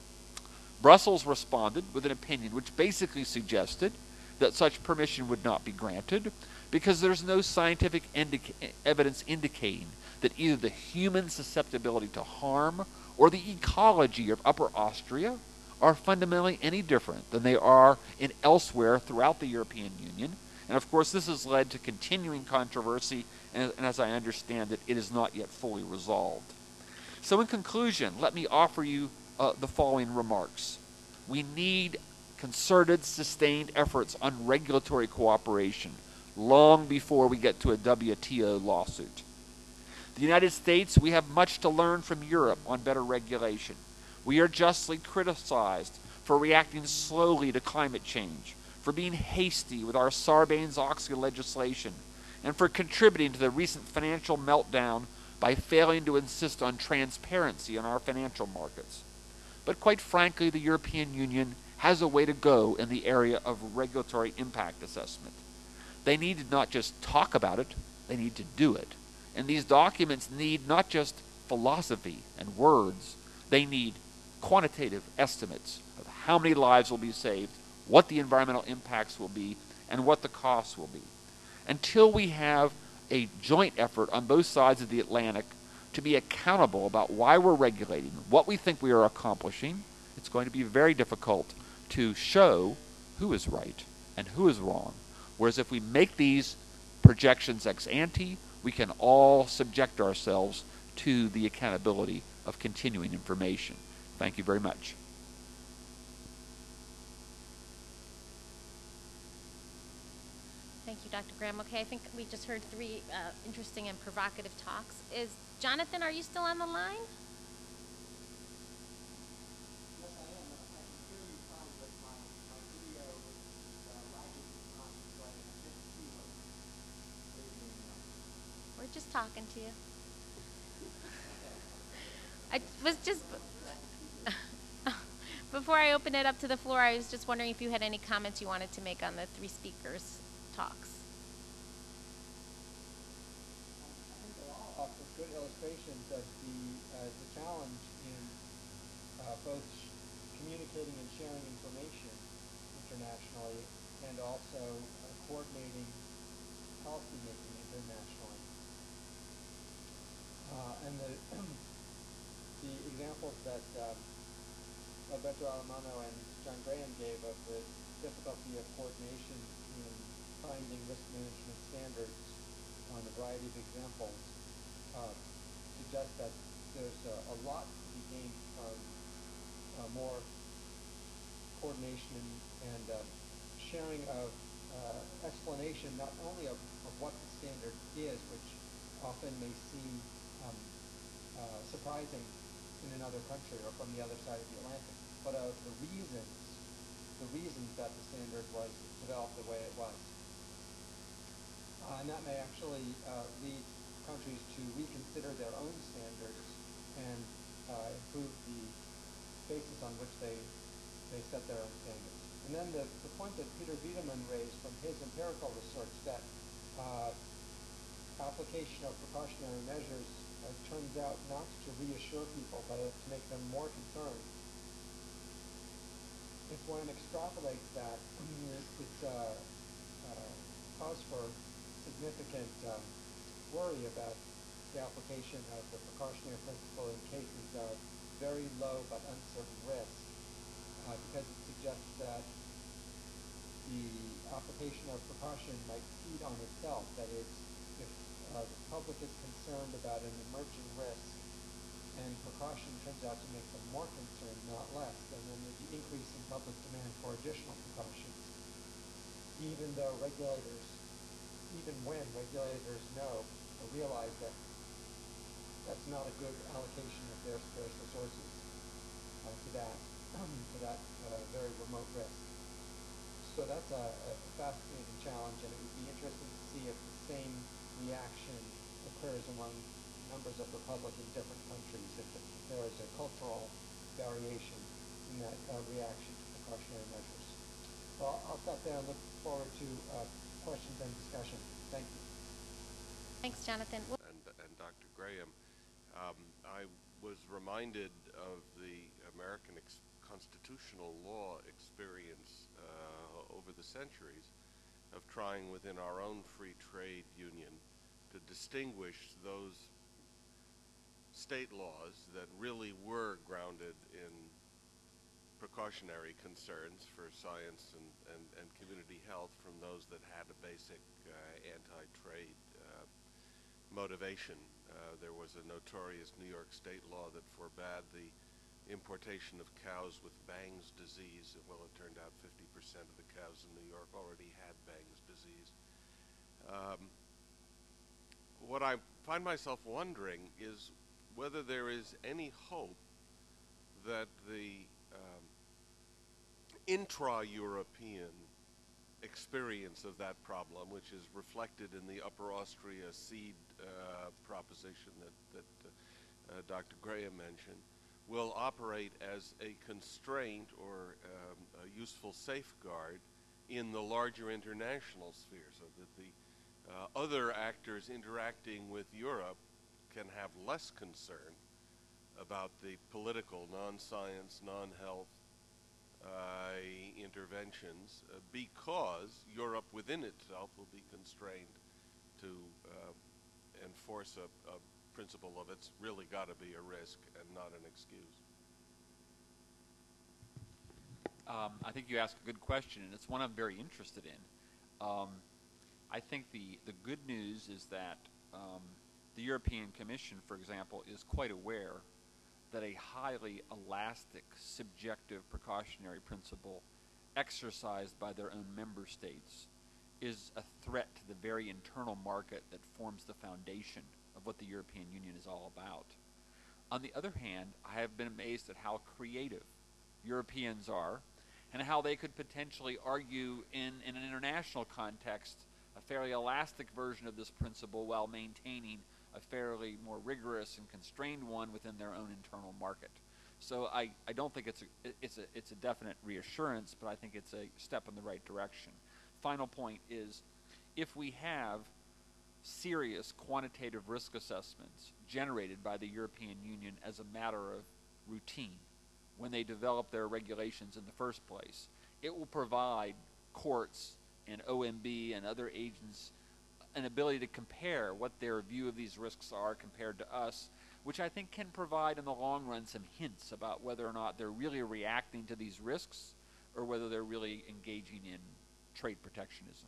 Brussels responded with an opinion which basically suggested that such permission would not be granted because there's no scientific evidence indicating that either the human susceptibility to harm or the ecology of Upper Austria are fundamentally any different than they are in elsewhere throughout the European Union. And of course, this has led to continuing controversy, and as I understand it, it is not yet fully resolved. So in conclusion, let me offer you the following remarks. We need concerted, sustained efforts on regulatory cooperation long before we get to a WTO lawsuit. The United States, we have much to learn from Europe on better regulation. We are justly criticized for reacting slowly to climate change, for being hasty with our Sarbanes-Oxley legislation, and for contributing to the recent financial meltdown by failing to insist on transparency in our financial markets. But quite frankly, the European Union has a way to go in the area of regulatory impact assessment. They need to not just talk about it, they need to do it. And these documents need not just philosophy and words, they need quantitative estimates of how many lives will be saved, what the environmental impacts will be, and what the costs will be. Until we have a joint effort on both sides of the Atlantic to be accountable about why we're regulating, what we think we are accomplishing, it's going to be very difficult to show who is right and who is wrong. Whereas if we make these projections ex ante, we can all subject ourselves to the accountability of continuing information. Thank you very much. Thank you, Dr. Graham. Okay, I think we just heard three interesting and provocative talks. Jonathan, are you still on the line? Yes, I am. I can hear you fine, but my video is lagging behind, so I can't see what you're doing now. We're just talking to you. I was just, before I open it up to the floor, I was just wondering if you had any comments you wanted to make on the three speakers' talks. I think they all offer good illustrations of the challenge in both communicating and sharing information, which internationally and also coordinating policy making internationally. And the the examples that Alberto Alemano and John Graham gave of the difficulty of coordination in finding risk management standards on a variety of examples suggest that there's a lot to be gained from more coordination and sharing of explanation not only of what the standard is, which often may seem surprising in another country or from the other side of the Atlantic, but of the reasons that the standard was developed the way it was. And that may actually lead countries to reconsider their own standards and improve the basis on which they set their own standards. And then the point that Peter Wiedemann raised from his empirical research that application of precautionary measures turns out not to reassure people, but to make them more concerned. If one extrapolates that, it's cause for significant worry about the application of the precautionary principle in cases of very low but uncertain risk, because it suggests that the application of precaution might feed on itself. That is, if the public is concerned about an emerging risk and precaution turns out to make them more concerned, not less, then there may be increase in public demand for additional precautions, even when regulators know or realize that that's not a good allocation of their scarce resources to that very remote risk. So that's a fascinating challenge, and it would be interesting to see if the same reaction occurs among members of the public in different countries, if there is a cultural variation in that reaction to precautionary measures. Well, I'll stop there and look forward to questions and discussion. Thank you. Thanks, Jonathan. And Dr. Graham, I was reminded of the American constitutional law experience over the centuries of trying within our own free trade union to distinguish those state laws that really were grounded in precautionary concerns for science and community health from those that had a basic anti-trade motivation. There was a notorious New York state law that forbade the importation of cows with Bang's disease. Well, it turned out 50% of the cows in New York already had Bang's disease. What I find myself wondering is whether there is any hope that the intra-European experience of that problem, which is reflected in the Upper Austria seed proposition that Dr. Graham mentioned, will operate as a constraint or a useful safeguard in the larger international sphere, so that the other actors interacting with Europe can have less concern about the political, non-science, non-health interventions because Europe within itself will be constrained to enforce a principle of it's really got to be a risk and not an excuse. I think you asked a good question, and it's one I'm very interested in. I think the good news is that the European Commission, for example, is quite aware that a highly elastic, subjective precautionary principle exercised by their own member states is a threat to the very internal market that forms the foundation of what the European Union is all about. On the other hand, I have been amazed at how creative Europeans are and how they could potentially argue in an international context a fairly elastic version of this principle while maintaining a fairly more rigorous and constrained one within their own internal market. So I don't think it's a definite reassurance, but I think it's a step in the right direction. Final point is, if we have serious quantitative risk assessments generated by the European Union as a matter of routine when they develop their regulations in the first place, it will provide courts and OMB and other agents an ability to compare what their view of these risks are compared to us, which I think can provide in the long run some hints about whether or not they're really reacting to these risks or whether they're really engaging in trade protectionism.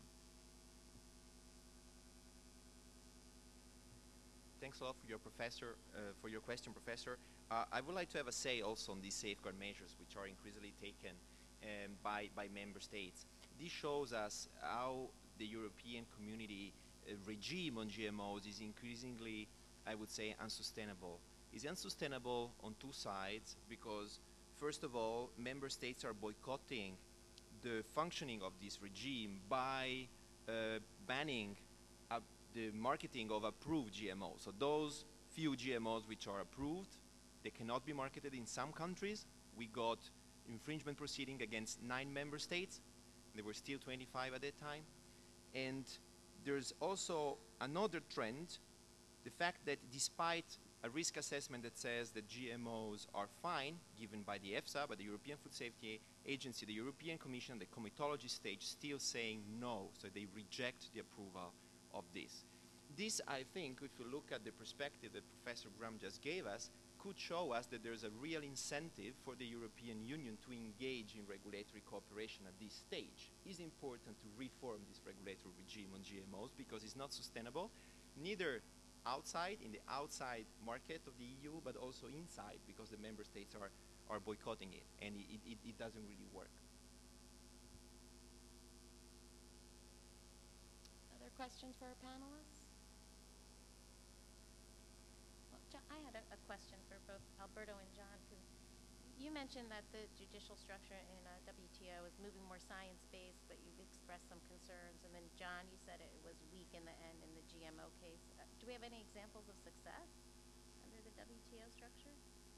Thanks a lot for your question, Professor. I would like to have a say also on these safeguard measures, which are increasingly taken by member states. This shows us how the European community regime on GMOs is increasingly, I would say, unsustainable. It's unsustainable on two sides because, first of all, member states are boycotting the functioning of this regime by banning the marketing of approved GMOs. So those few GMOs which are approved, they cannot be marketed in some countries. We got infringement proceeding against 9 member states. There were still 25 at that time. And there's also another trend, the fact that despite a risk assessment that says that GMOs are fine, given by the EFSA, by the European Food Safety Agency, the European Commission, the comitology stage, still saying no, so they reject the approval of this. This, I think, if you look at the perspective that Professor Graham just gave us, could show us that there's a real incentive for the European Union to engage in regulatory cooperation at this stage. It's important to reform this regulatory regime on GMOs because it's not sustainable, neither outside, in the outside market of the EU, but also inside because the member states are boycotting it, and it doesn't really work. Other questions for our panelists? Well, I had a question for both Alberto and John, because you mentioned that the judicial structure in WTO is moving more science-based, but you've expressed some concerns. And then, John, you said it was weak in the end in the GMO case. Do we have any examples of success under the WTO structure?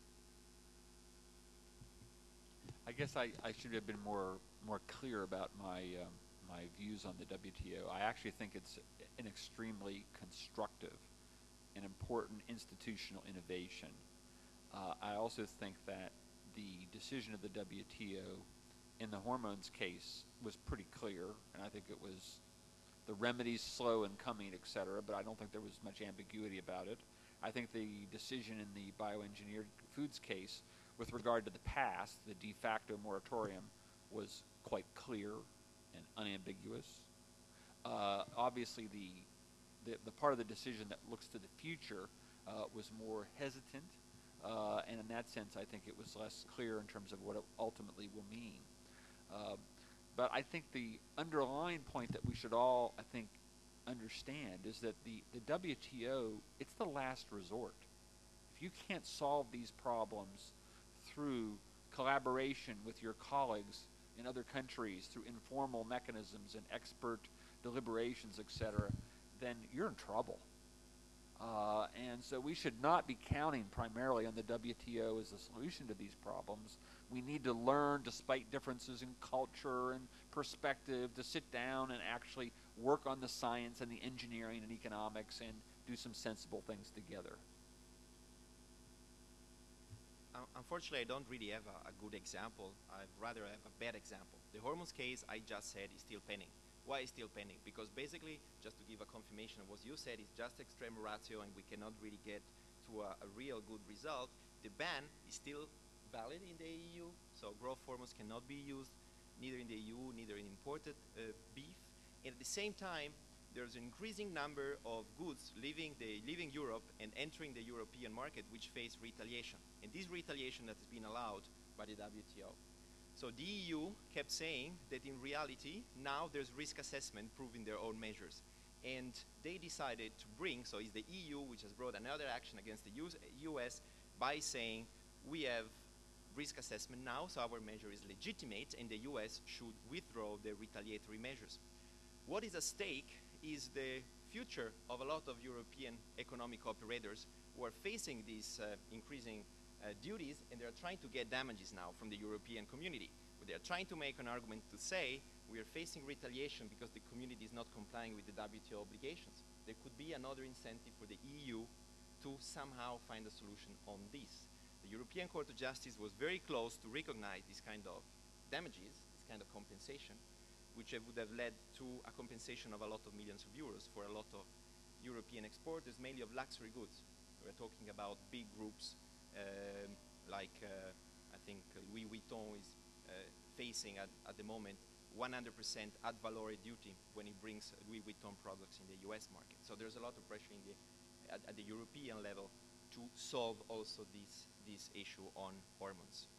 I guess I should have been more clear about my my views on the WTO. I actually think it's an extremely constructive and important institutional innovation. I also think that the decision of the WTO in the hormones case was pretty clear, and I think it was the remedies slow in coming, et cetera, but I don't think there was much ambiguity about it. I think the decision in the bioengineered foods case with regard to the past, the de facto moratorium, was quite clear and unambiguous. Obviously, the part of the decision that looks to the future was more hesitant, and in that sense, I think it was less clear in terms of what it ultimately will mean. But I think the underlying point that we should all, I think, understand is that the WTO, it's the last resort. If you can't solve these problems through collaboration with your colleagues in other countries, through informal mechanisms and expert deliberations, etc., then you're in trouble. And so we should not be counting primarily on the WTO as the solution to these problems. We need to learn, despite differences in culture and perspective, to sit down and actually work on the science and the engineering and economics and do some sensible things together. Unfortunately, I don't really have a good example. I'd rather have a bad example. The hormones case I just said is still pending. Why is still pending? Because basically, just to give a confirmation of what you said, it's just extreme ratio and we cannot really get to a real good result. The ban is still valid in the EU, so growth hormones cannot be used neither in the EU, neither in imported beef. And at the same time, there's an increasing number of goods leaving Europe and entering the European market which face retaliation. And this retaliation that has been allowed by the WTO. So the EU kept saying that in reality, now there's risk assessment proving their own measures. And they decided to bring, so it's the EU which has brought another action against the US by saying we have risk assessment now, so our measure is legitimate and the US should withdraw their retaliatory measures. What is at stake is the future of a lot of European economic operators who are facing these increasing duties, and they're trying to get damages now from the European community. But they're trying to make an argument to say we are facing retaliation because the community is not complying with the WTO obligations. There could be another incentive for the EU to somehow find a solution on this. The European Court of Justice was very close to recognize this kind of damages, this kind of compensation, which would have led to a compensation of a lot of millions of euros for a lot of European exporters, mainly of luxury goods. We're talking about big groups like I think Louis Vuitton is facing at the moment 100% ad valorem duty when it brings Louis Vuitton products in the US market. So there's a lot of pressure at the European level to solve also this issue on hormones.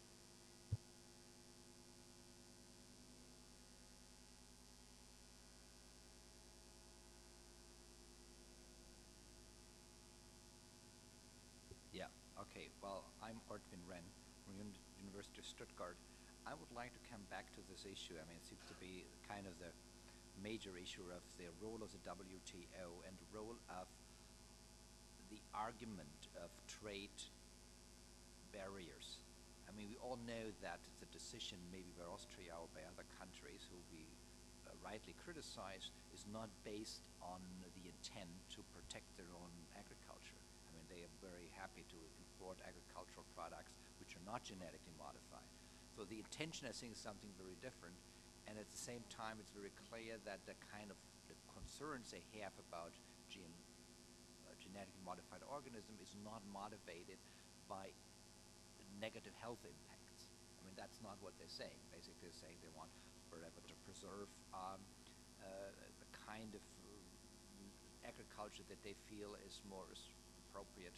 Yeah, okay. Well, I'm Ortwin Wren from University of Stuttgart. I would like to come back to this issue. I mean, it seems to be kind of the major issue of the role of the WTO and the role of the argument of trade barriers. I mean, we all know that the decision, maybe by Austria or by other countries who we rightly criticize, is not based on the intent to protect their own agriculture. I mean, they are very happy to import agricultural products which are not genetically modified. So the intention, I think, is something very different. And at the same time, it's very clear that the kind of the concerns they have about genetically modified organism is not motivated by negative health impacts. I mean, that's not what they're saying. Basically, they're saying they want forever to preserve the kind of agriculture that they feel is more appropriate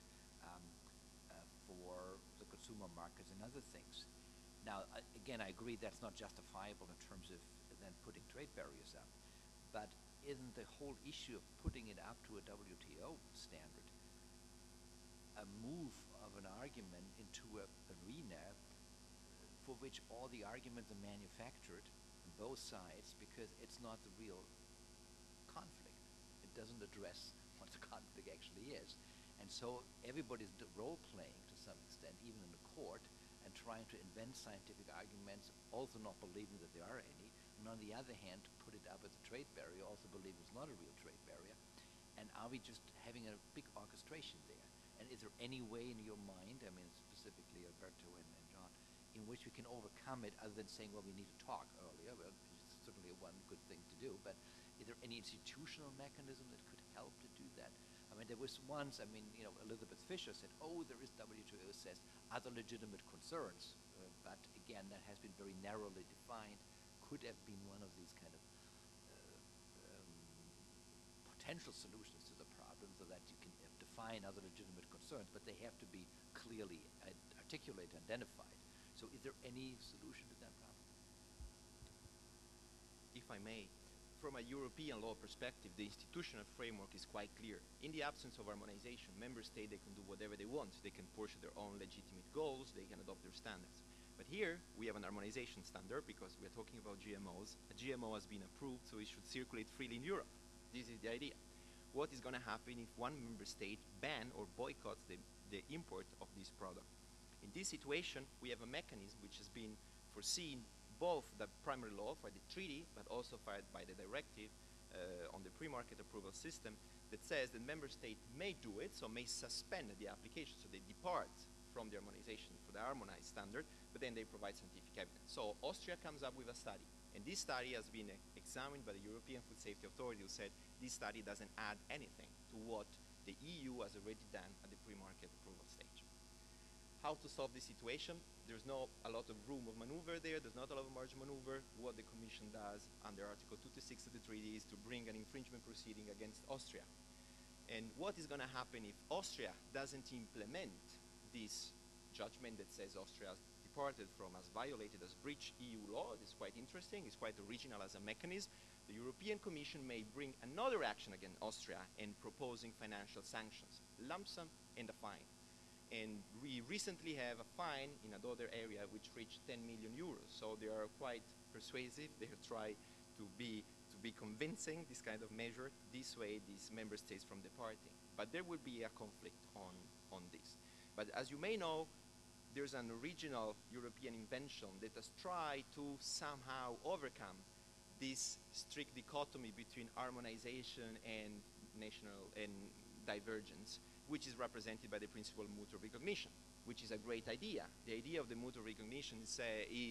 for the consumer markets and other things. Now, again, I agree that's not justifiable in terms of then putting trade barriers up. But isn't the whole issue of putting it up to a WTO standard a move of an argument into an arena for which all the arguments are manufactured on both sides because it's not the real conflict. It doesn't address what the conflict actually is. And so everybody's role-playing to some extent, even in the court, and trying to invent scientific arguments, also not believing that there are any, and on the other hand, to put it up as a trade barrier, also believe it's not a real trade barrier. And are we just having a big orchestration there? And is there any way in your mind, I mean specifically Alberto and John, in which we can overcome it other than saying, well, we need to talk earlier? Well, it's certainly one good thing to do, but is there any institutional mechanism that could help to do that? I mean, there was once, I mean, you know, Elizabeth Fisher said, oh, there is WTO says other legitimate concerns, but again, that has been very narrowly defined, could have been one of these kind of potential solutions to the problem so that you can define other legitimate concerns, but they have to be clearly articulated, identified. So is there any solution to that problem? If I may, from a European law perspective, the institutional framework is quite clear. In the absence of harmonization, member states, they can do whatever they want. They can pursue their own legitimate goals, they can adopt their standards. But here, we have an harmonization standard because we're talking about GMOs. A GMO has been approved, so it should circulate freely in Europe. This is the idea. What is going to happen if one member state ban or boycotts the import of this product? In this situation, we have a mechanism which has been foreseen both the primary law for the treaty, but also by the directive on the pre-market approval system that says that member state may do it, so may suspend the application, so they depart from the harmonization for the harmonized standard, but then they provide scientific evidence. So Austria comes up with a study, and this study has been examined by the European Food Safety Authority, who said this study doesn't add anything to what the EU has already done at the pre-market approval stage. How to solve this situation? There's not a lot of room of maneuver there. There's not a lot of margin of maneuver. What the Commission does under Article 226 of the treaty is to bring an infringement proceeding against Austria. And what is going to happen if Austria doesn't implement this judgment that says Austria has departed from, has violated, has breached EU law? It's quite interesting. It's quite original as a mechanism. The European Commission may bring another action against Austria in proposing financial sanctions, lump sum and a fine. And we recently have a fine in another area which reached 10 million euros. So they are quite persuasive. They try to be convincing, this kind of measure. This way, these member states from departing. But there will be a conflict on this. But as you may know, there's an original European invention that has tried to somehow overcome this strict dichotomy between harmonization and national and divergence, which is represented by the principle of mutual recognition, which is a great idea. The idea of the mutual recognition is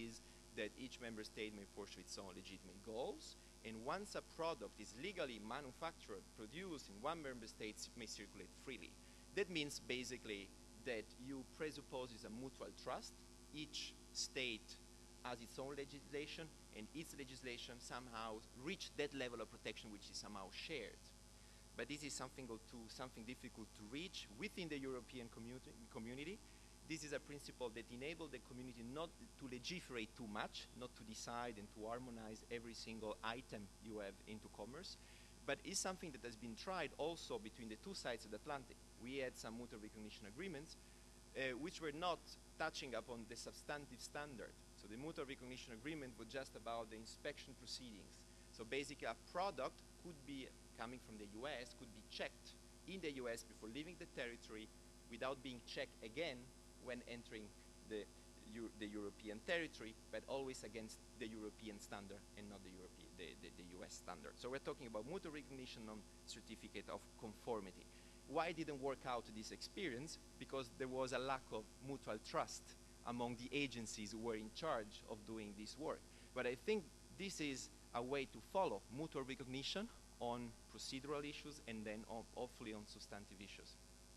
that each member state may pursue its own legitimate goals. And once a product is legally manufactured, produced in one member state, it may circulate freely. That means basically that you presuppose a mutual trust. Each state has its own legislation, and its legislation somehow reach that level of protection which is somehow shared. But this is something difficult to reach within the European community. This is a principle that enables the community not to legislate too much, not to decide and to harmonize every single item you have into commerce, but is something that has been tried also between the two sides of the Atlantic. We had some mutual recognition agreements which were not touching upon the substantive standard. So the mutual recognition agreement was just about the inspection proceedings. So basically a product could be coming from the US, could be checked in the US before leaving the territory without being checked again when entering the European territory, but always against the European standard and not the US standard. So we're talking about mutual recognition on certificate of conformity. Why it didn't work out this experience? Because there was a lack of mutual trust among the agencies who were in charge of doing this work. But I think this is a way to follow mutual recognition on procedural issues and then hopefully on substantive issues.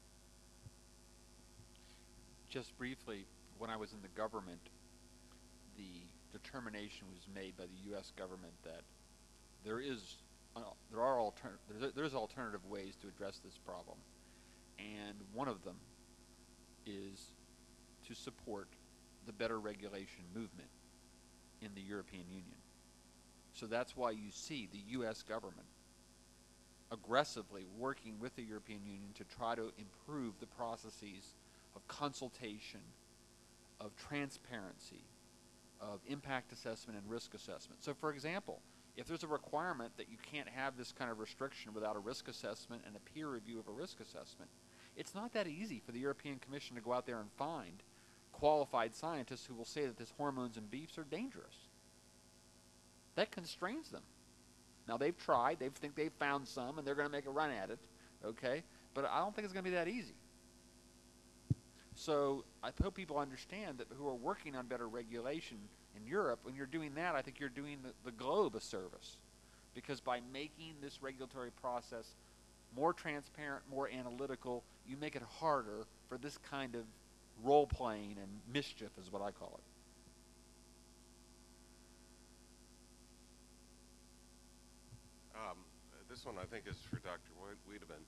Just briefly, when I was in the government, the determination was made by the U.S. government that there's alternative ways to address this problem, and one of them is to support the better regulation movement in the European Union. So that's why you see the U.S. government aggressively working with the European Union to try to improve the processes of consultation, of transparency, of impact assessment and risk assessment. So for example, if there's a requirement that you can't have this kind of restriction without a risk assessment and a peer review of a risk assessment, it's not that easy for the European Commission to go out there and find qualified scientists who will say that these hormones in beefs are dangerous. That constrains them. Now they've tried, they think they've found some, and they're going to make a run at it, okay? But I don't think it's going to be that easy. So I hope people understand that who are working on better regulation in Europe, when you're doing that, I think you're doing the globe a service. Because by making this regulatory process more transparent, more analytical, you make it harder for this kind of role-playing and mischief is what I call it. This one I think is for Dr. Wiedemann.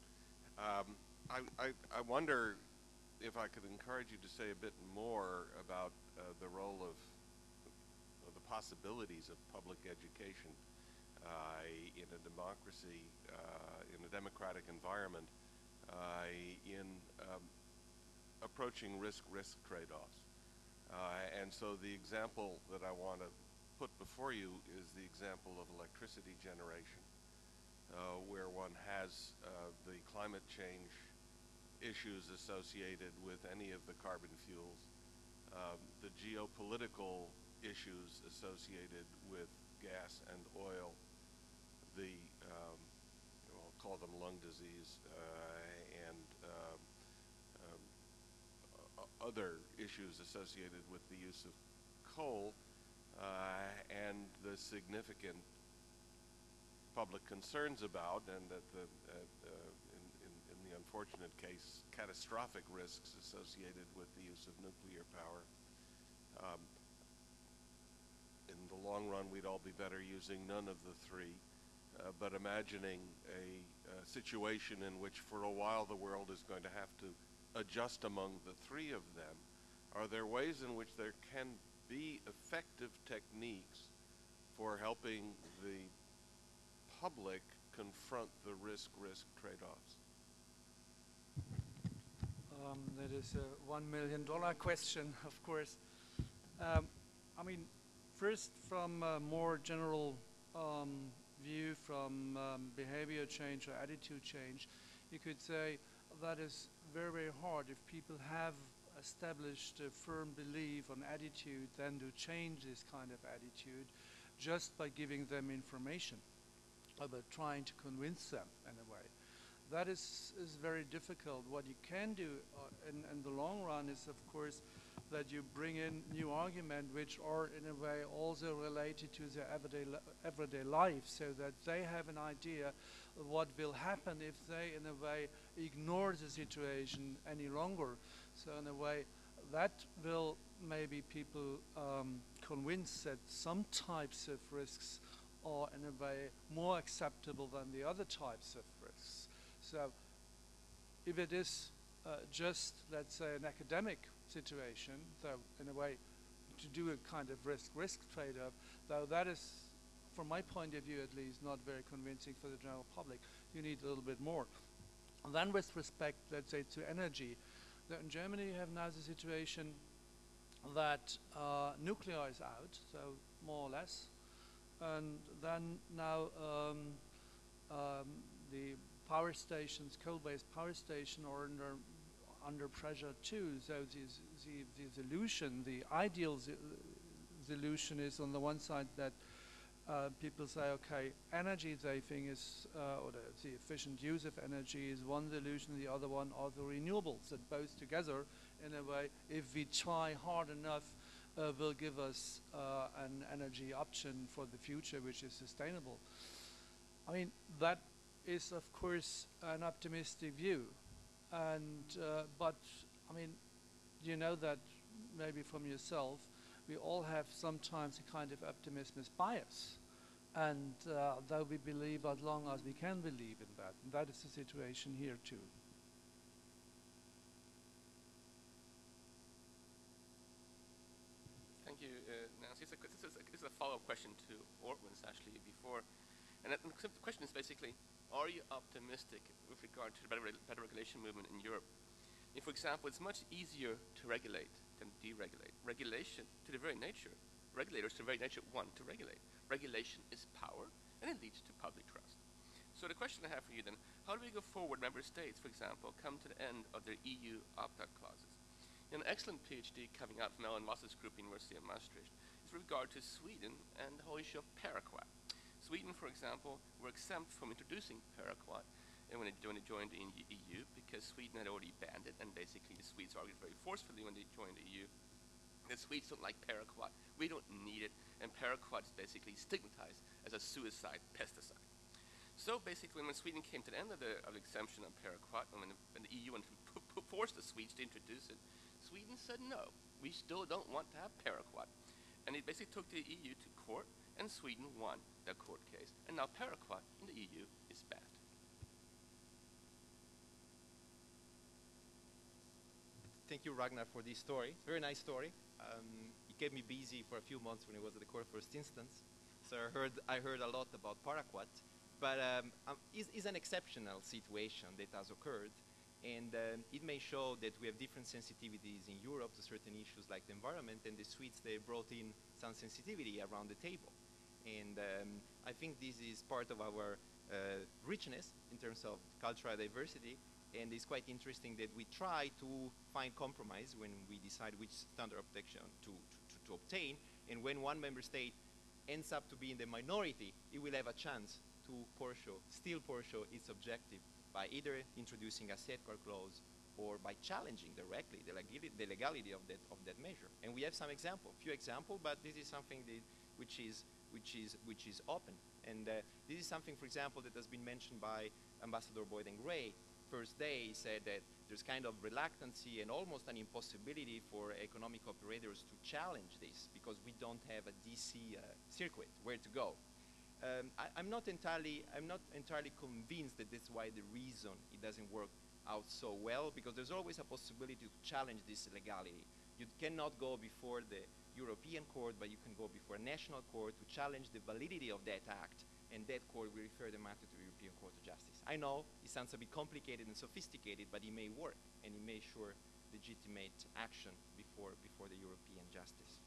I wonder if I could encourage you to say a bit more about the role of the possibilities of public education in a democracy, in a democratic environment, in approaching risk trade-offs. And so the example that I want to put before you is the example of electricity generation, where one has the climate change issues associated with any of the carbon fuels, the geopolitical issues associated with gas and oil, the I'll call them lung disease, and other issues associated with the use of coal, and the significant public concerns about, and that in the unfortunate case, catastrophic risks associated with the use of nuclear power. In the long run, we'd all be better using none of the three, but imagining a situation in which for a while the world is going to have to adjust among the three of them, are there ways in which there can be effective techniques for helping the public confront the risk trade-offs? That is a $1 million question, of course. I mean, first from a more general view from behavior change or attitude change, you could say that is very, very hard if people have established a firm belief on attitude, then to change this kind of attitude just by giving them information, about trying to convince them in a way. That is very difficult. What you can do in the long run is, of course, that you bring in new arguments which are in a way also related to their everyday life, so that they have an idea of what will happen if they in a way ignore the situation any longer. So in a way that will maybe people convince that some types of risks are in a way more acceptable than the other types of risks. So if it is just, let's say, an academic situation, though in a way to do a kind of risk trade-off, though that is, from my point of view at least, not very convincing for the general public. You need a little bit more. And then with respect, let's say, to energy, in Germany you have now the situation that nuclear is out, so more or less, and then now the power stations, coal-based power stations, are under pressure too. So the solution, the ideal solution is on the one side that people say, okay, energy saving is, or the efficient use of energy is one solution. The other one are the renewables, that both together, in a way, if we try hard enough, will give us an energy option for the future which is sustainable. I mean, that is of course an optimistic view, and but I mean, you know that maybe from yourself, we all have sometimes a kind of optimism bias, and though we believe as long as we can believe in that, and that is the situation here too. Thank you, Nancy. This is a follow-up question to Ortman's actually before. And the question is basically, are you optimistic with regard to the better regulation movement in Europe? If, for example, it's much easier to regulate than deregulate. Regulation, to the very nature, regulators to the very nature want to regulate. Regulation is power, and it leads to public trust. So the question I have for you then, how do we go forward, member states, for example, come to the end of their EU opt-out clauses? An excellent PhD coming out from Ellen Voss's group, University of Maastricht, is with regard to Sweden and the whole issue of paraquat. Sweden, for example, were exempt from introducing paraquat when they joined the EU because Sweden had already banned it, and basically the Swedes argued very forcefully when they joined the EU that Swedes don't like paraquat, we don't need it, and paraquat is basically stigmatized as a suicide pesticide. So basically when Sweden came to the end of the exemption of paraquat, and when the EU wanted to force the Swedes to introduce it, Sweden said no, we still don't want to have paraquat. And it basically took the EU to court, and Sweden won the court case. And now paraquat in the EU is banned. Thank you, Ragnar, for this story. Very nice story. It kept me busy for a few months when I was at the court first instance. So I heard a lot about paraquat. But it's an exceptional situation that has occurred. And it may show that we have different sensitivities in Europe to certain issues like the environment, and the Swedes, they brought in some sensitivity around the table. And I think this is part of our richness in terms of cultural diversity, and it's quite interesting that we try to find compromise when we decide which standard of protection to obtain, and when one member state ends up to be in the minority, it will have a chance to still pursue its objective by either introducing a safeguard clause or by challenging directly the legality of that measure. And we have some few examples, but this is something which is open. And this is something, for example, that has been mentioned by Ambassador Boyd and Gray. First day, he said that there's kind of reluctancy and almost an impossibility for economic operators to challenge this because we don't have a DC circuit where to go. I'm not entirely convinced that that's why the reason it doesn't work out so well, because there's always a possibility to challenge this legality. You cannot go before the European court, but you can go before a national court to challenge the validity of that act, and that court will refer the matter to the European Court of Justice. I know it sounds a bit complicated and sophisticated, but it may work, and it may ensure legitimate action before the European justice.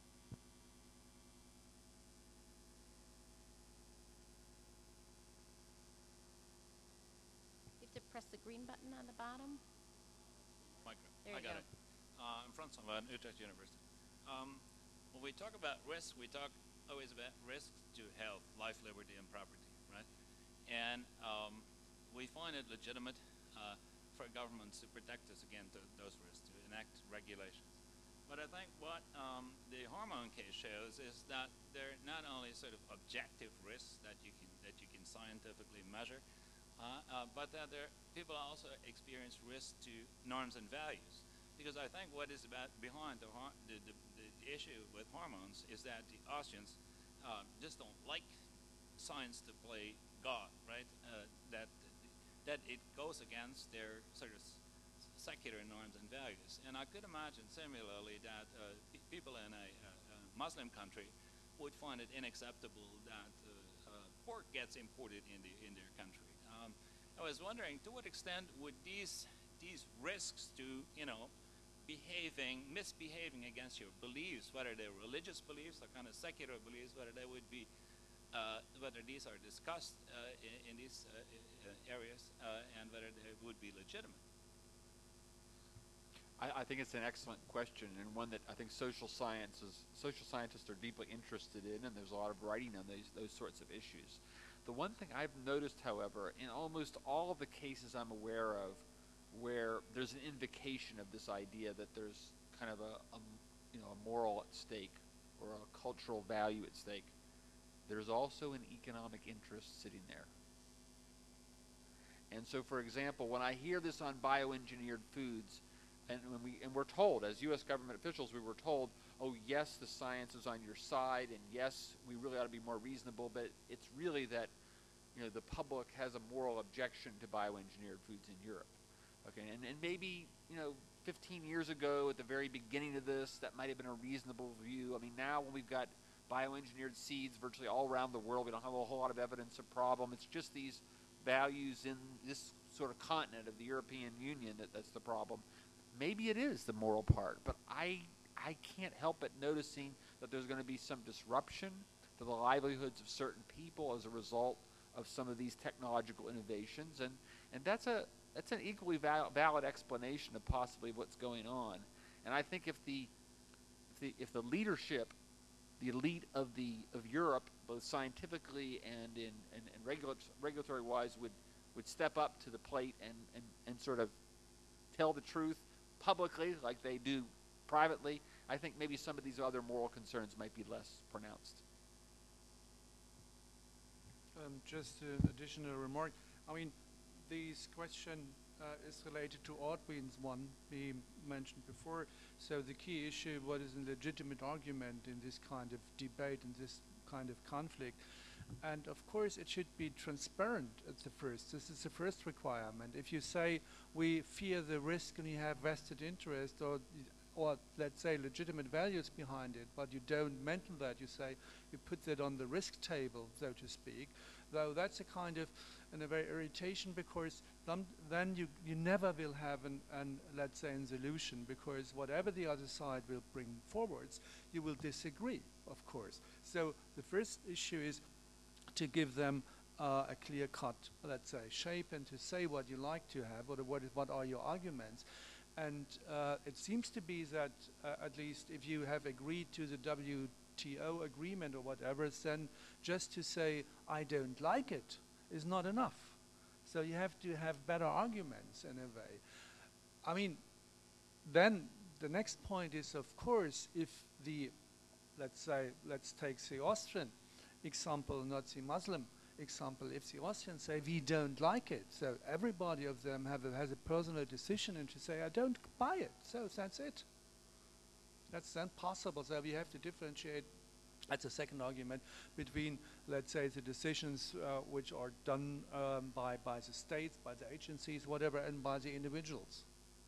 You have to press the green button on the bottom. Micro. There I you got go. it. I'm Frans van Utrecht University. When we talk about risk, we talk always about risks to health, life, liberty, and property, right? And we find it legitimate for governments to protect us against those risks, to enact regulations. But I think what the hormone case shows is that there are not only sort of objective risks that you can scientifically measure, but that people also experience risks to norms and values. Because I think what is behind the issue with hormones is that the Austrians just don't like science to play God, right? That it goes against their sort of secular norms and values. And I could imagine similarly that people in a Muslim country would find it unacceptable that pork gets imported in their country. I was wondering, to what extent would these risks to misbehaving against your beliefs, whether they're religious beliefs or kind of secular beliefs, whether they would be whether these are discussed in these areas and whether they would be legitimate? I think it's an excellent question, and one that I think social scientists are deeply interested in, and there's a lot of writing on those sorts of issues. The one thing I've noticed, however, in almost all of the cases I'm aware of where there's an invocation of this idea that there's kind of a moral at stake or a cultural value at stake, there's also an economic interest sitting there. And so, for example, when I hear this on bioengineered foods, and we're told, as U.S. government officials, we were told, oh, yes, the science is on your side, and yes, we really ought to be more reasonable, but it's really that, the public has a moral objection to bioengineered foods in Europe. Okay, and maybe, 15 years ago, at the very beginning of this, that might have been a reasonable view. I mean, now when we've got bioengineered seeds virtually all around the world, we don't have a whole lot of evidence of problem. It's just these values in this sort of continent of the European Union that's the problem. Maybe it is the moral part, but I can't help but noticing that there's going to be some disruption to the livelihoods of certain people as a result of some of these technological innovations, and that's an equally valid explanation of possibly what's going on. And I think if the leadership, the elite of Europe, both scientifically and in regulatory wise, would step up to the plate and sort of tell the truth publicly like they do privately, I think maybe some of these other moral concerns might be less pronounced. Just an additional remark. I mean, this question is related to Ortwin's one we mentioned before. So the key issue, what is a legitimate argument in this kind of debate, in this kind of conflict? And of course, it should be transparent at the first. This is the first requirement. If you say we fear the risk and you have vested interest or let's say legitimate values behind it, but you don't mention that, you say you put that on the risk table, so to speak, though that's a kind of a very irritation, because then you never will have let's say a solution, because whatever the other side will bring forwards, you will disagree, of course. So the first issue is to give them a clear-cut, let's say, shape, and to say what you like to have, or what are your arguments. And it seems to be that at least if you have agreed to the WTO agreement or whatever, then just to say, I don't like it, is not enough. So you have to have better arguments in a way. I mean, then the next point is, of course, if let's take the Austrian example, not the Muslim example, if the Austrians say we don't like it, so everybody of them has a personal decision and to say I don't buy it, so that's it. That's then possible. So we have to differentiate. That's a second argument between, let's say, the decisions which are done by the states, by the agencies, whatever, and by the individuals.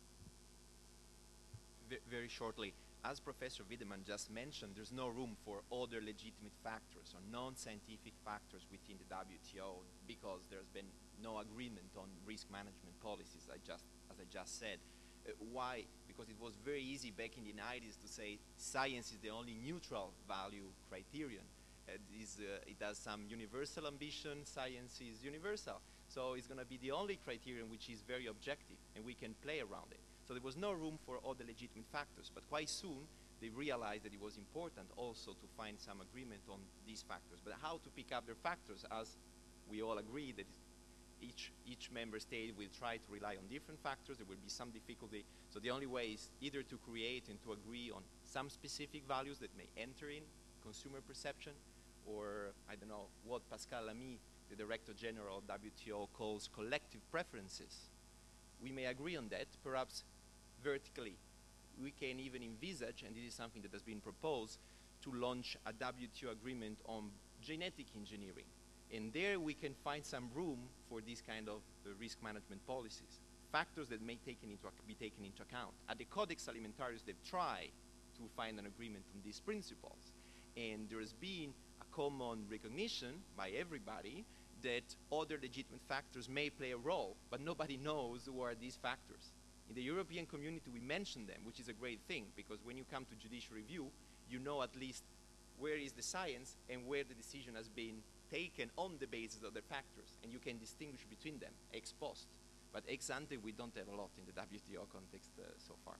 Very shortly, as Professor Wiedemann just mentioned, there's no room for other legitimate factors or non-scientific factors within the WTO because there's been no agreement on risk management policies, as I just said. Why? Because it was very easy back in the 90s to say science is the only neutral value criterion. It has some universal ambition, science is universal. So it's going to be the only criterion which is very objective, and we can play around it. So there was no room for other legitimate factors, but quite soon they realized that it was important also to find some agreement on these factors. But how to pick up their factors, as we all agree that each member state will try to rely on different factors. There will be some difficulty. So the only way is either to create and to agree on some specific values that may enter in consumer perception, or I don't know what Pascal Lamy, the Director General of WTO, calls collective preferences. We may agree on that, perhaps vertically. We can even envisage, and this is something that has been proposed, to launch a WTO agreement on genetic engineering. And there we can find some room for this kind of risk management policies, factors that may be taken into account. At the Codex Alimentarius, they've tried to find an agreement on these principles. And there has been a common recognition by everybody that other legitimate factors may play a role, but nobody knows who are these factors. In the European community, we mention them, which is a great thing, because when you come to judicial review, you know at least where is the science and where the decision has been taken on the basis of the factors, and you can distinguish between them ex post. But ex ante, we don't have a lot in the WTO context so far.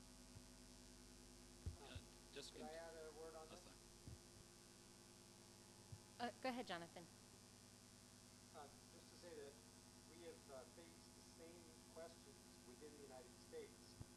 Could I add a word on this? Go ahead, Jonathan. Just to say that we have faced the same questions within the United States.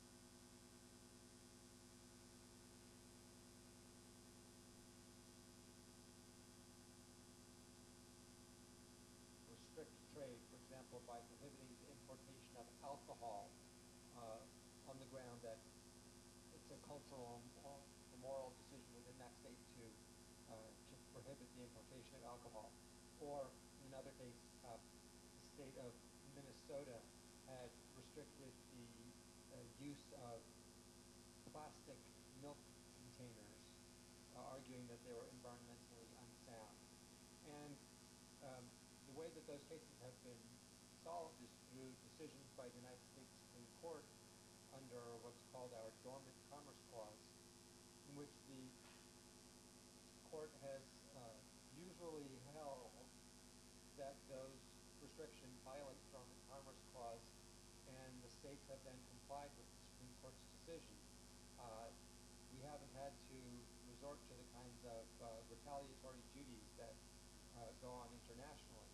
Restrict trade, for example, by prohibiting the importation of alcohol on the ground that it's a cultural or moral decision within that state to prohibit the importation of alcohol. Or in another case, the state of Minnesota had restricted the use of plastic milk containers, arguing that they were environmentally unsound. And the way that those cases have been solved is through decisions by the United States Supreme Court under what's called our Dormant Commerce Clause, in which the court has usually held that those restrictions violate the Dormant Commerce Clause, and the states have then complied with the Supreme Court's decision. We haven't had to resort to the kinds of retaliatory duties that go on internationally.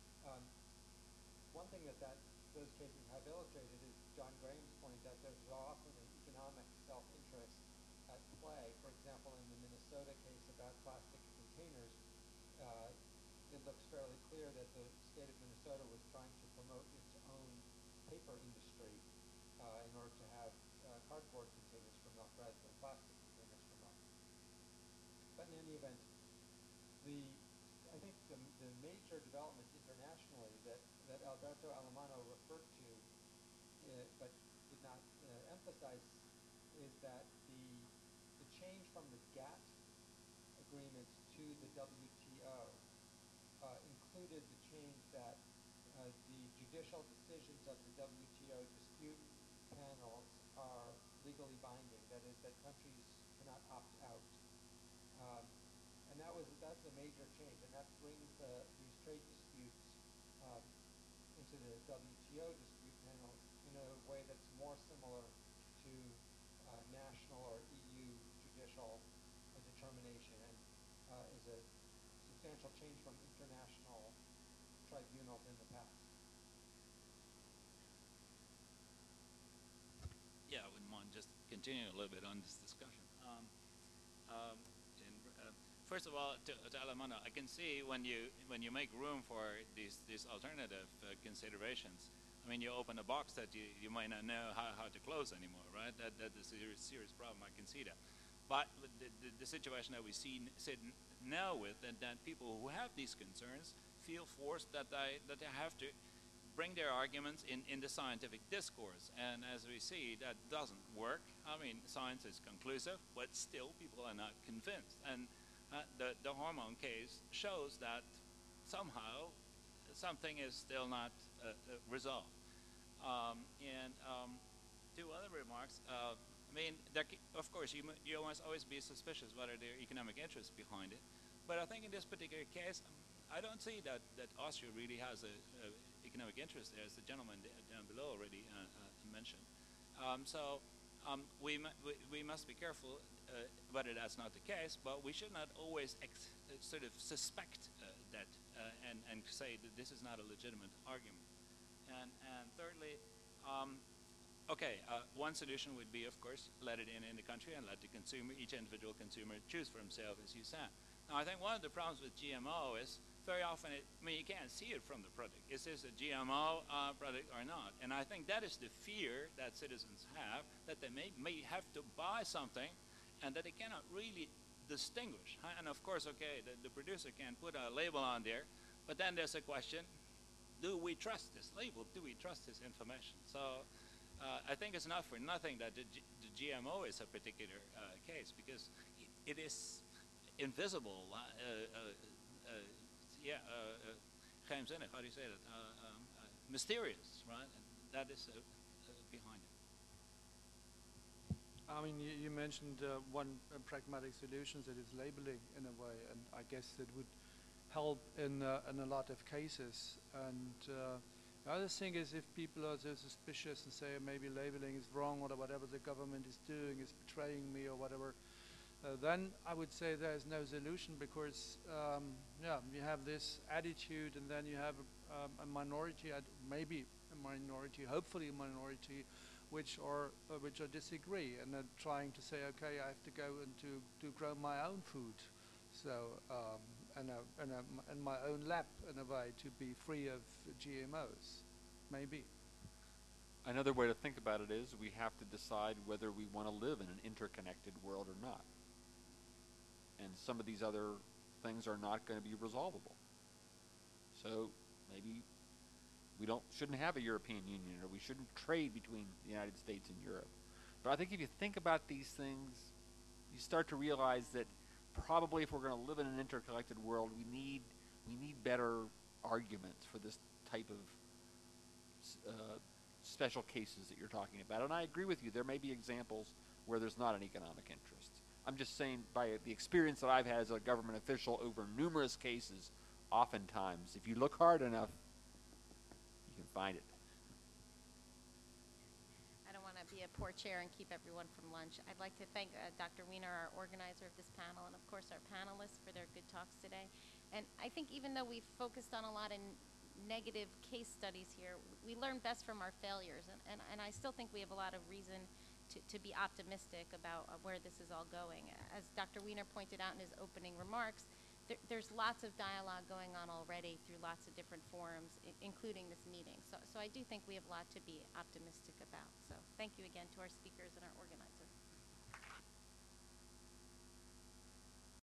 One thing that those cases have illustrated is John Graham's point that there's often an economic self-interest at play. For example, in the Minnesota case about plastic containers, it looks fairly clear that the state of Minnesota was trying to promote its own paper industry in order to have cardboard containers for milk rather than plastic containers for milk. But in any event, I think the major development internationally that Alberto Alemano referred to, but did not emphasize, is that the change from the GATT agreement to the WTO included the change that the judicial decisions of the WTO dispute panels are legally binding. That is, that countries cannot opt out. And that's a major change, and that brings these trade disputes into the WTO dispute panel in a way that's more similar to national or EU judicial determination, and is a substantial change from international tribunals in the past. Yeah, I wouldn't mind just continuing a little bit on this discussion. First of all, to Alemano, I can see when you make room for these alternative considerations. I mean, you open a box that you might not know how to close anymore, right? That is a serious problem. I can see that. But the situation that we see now with that people who have these concerns feel forced that they have to bring their arguments in the scientific discourse. And as we see, that doesn't work. I mean, science is conclusive, but still people are not convinced. And the hormone case shows that somehow something is still not resolved. Two other remarks. I mean, of course, you must always be suspicious whether there are economic interests behind it. But I think in this particular case, I don't see that Austria really has an economic interest there, as the gentleman down below already mentioned. We must be careful whether that's not the case, but we should not always sort of suspect that and say that this is not a legitimate argument. And thirdly, okay, one solution would be, of course, let it in the country and let the consumer, each individual consumer, choose for himself, as you said. Now, I think one of the problems with GMO is very often, you can't see it from the product. Is this a GMO product or not? And I think that is the fear that citizens have, that they may have to buy something and that they cannot really distinguish. And of course, okay, the producer can put a label on there, but then there's a question, do we trust this label? Do we trust this information? So I think it's not for nothing that the GMO is a particular case, because it is invisible, geheimzinnig, how do you say that? Mysterious, right? And that is behind it. I mean, you mentioned one pragmatic solution, that is labeling in a way, and I guess that would help in a lot of cases. And the other thing is, if people are so suspicious and say maybe labeling is wrong, or whatever the government is doing is betraying me or whatever, then I would say there is no solution, because you have this attitude, and then you have a minority, maybe a minority, hopefully a minority, which disagree, and are trying to say, okay, I have to go and to grow my own food, so and my own lab in a way to be free of GMOs, maybe. Another way to think about it is we have to decide whether we want to live in an interconnected world or not. And some of these other things are not going to be resolvable. So maybe we shouldn't have a European Union, or we shouldn't trade between the United States and Europe. But I think if you think about these things, you start to realize that probably if we're going to live in an interconnected world, we need better arguments for this type of special cases that you're talking about. And I agree with you, there may be examples where there's not an economic interest. I'm just saying, by the experience that I've had as a government official over numerous cases, oftentimes, if you look hard enough, you can find it. I don't want to be a poor chair and keep everyone from lunch. I'd like to thank Dr. Wiener, our organizer of this panel, and of course our panelists for their good talks today. And I think even though we've focused on a lot of negative case studies here, we learn best from our failures. And I still think we have a lot of reason to be optimistic about where this is all going. As Dr. Wiener pointed out in his opening remarks, there's lots of dialogue going on already through lots of different forums, including this meeting. So I do think we have a lot to be optimistic about. So thank you again to our speakers and our organizer.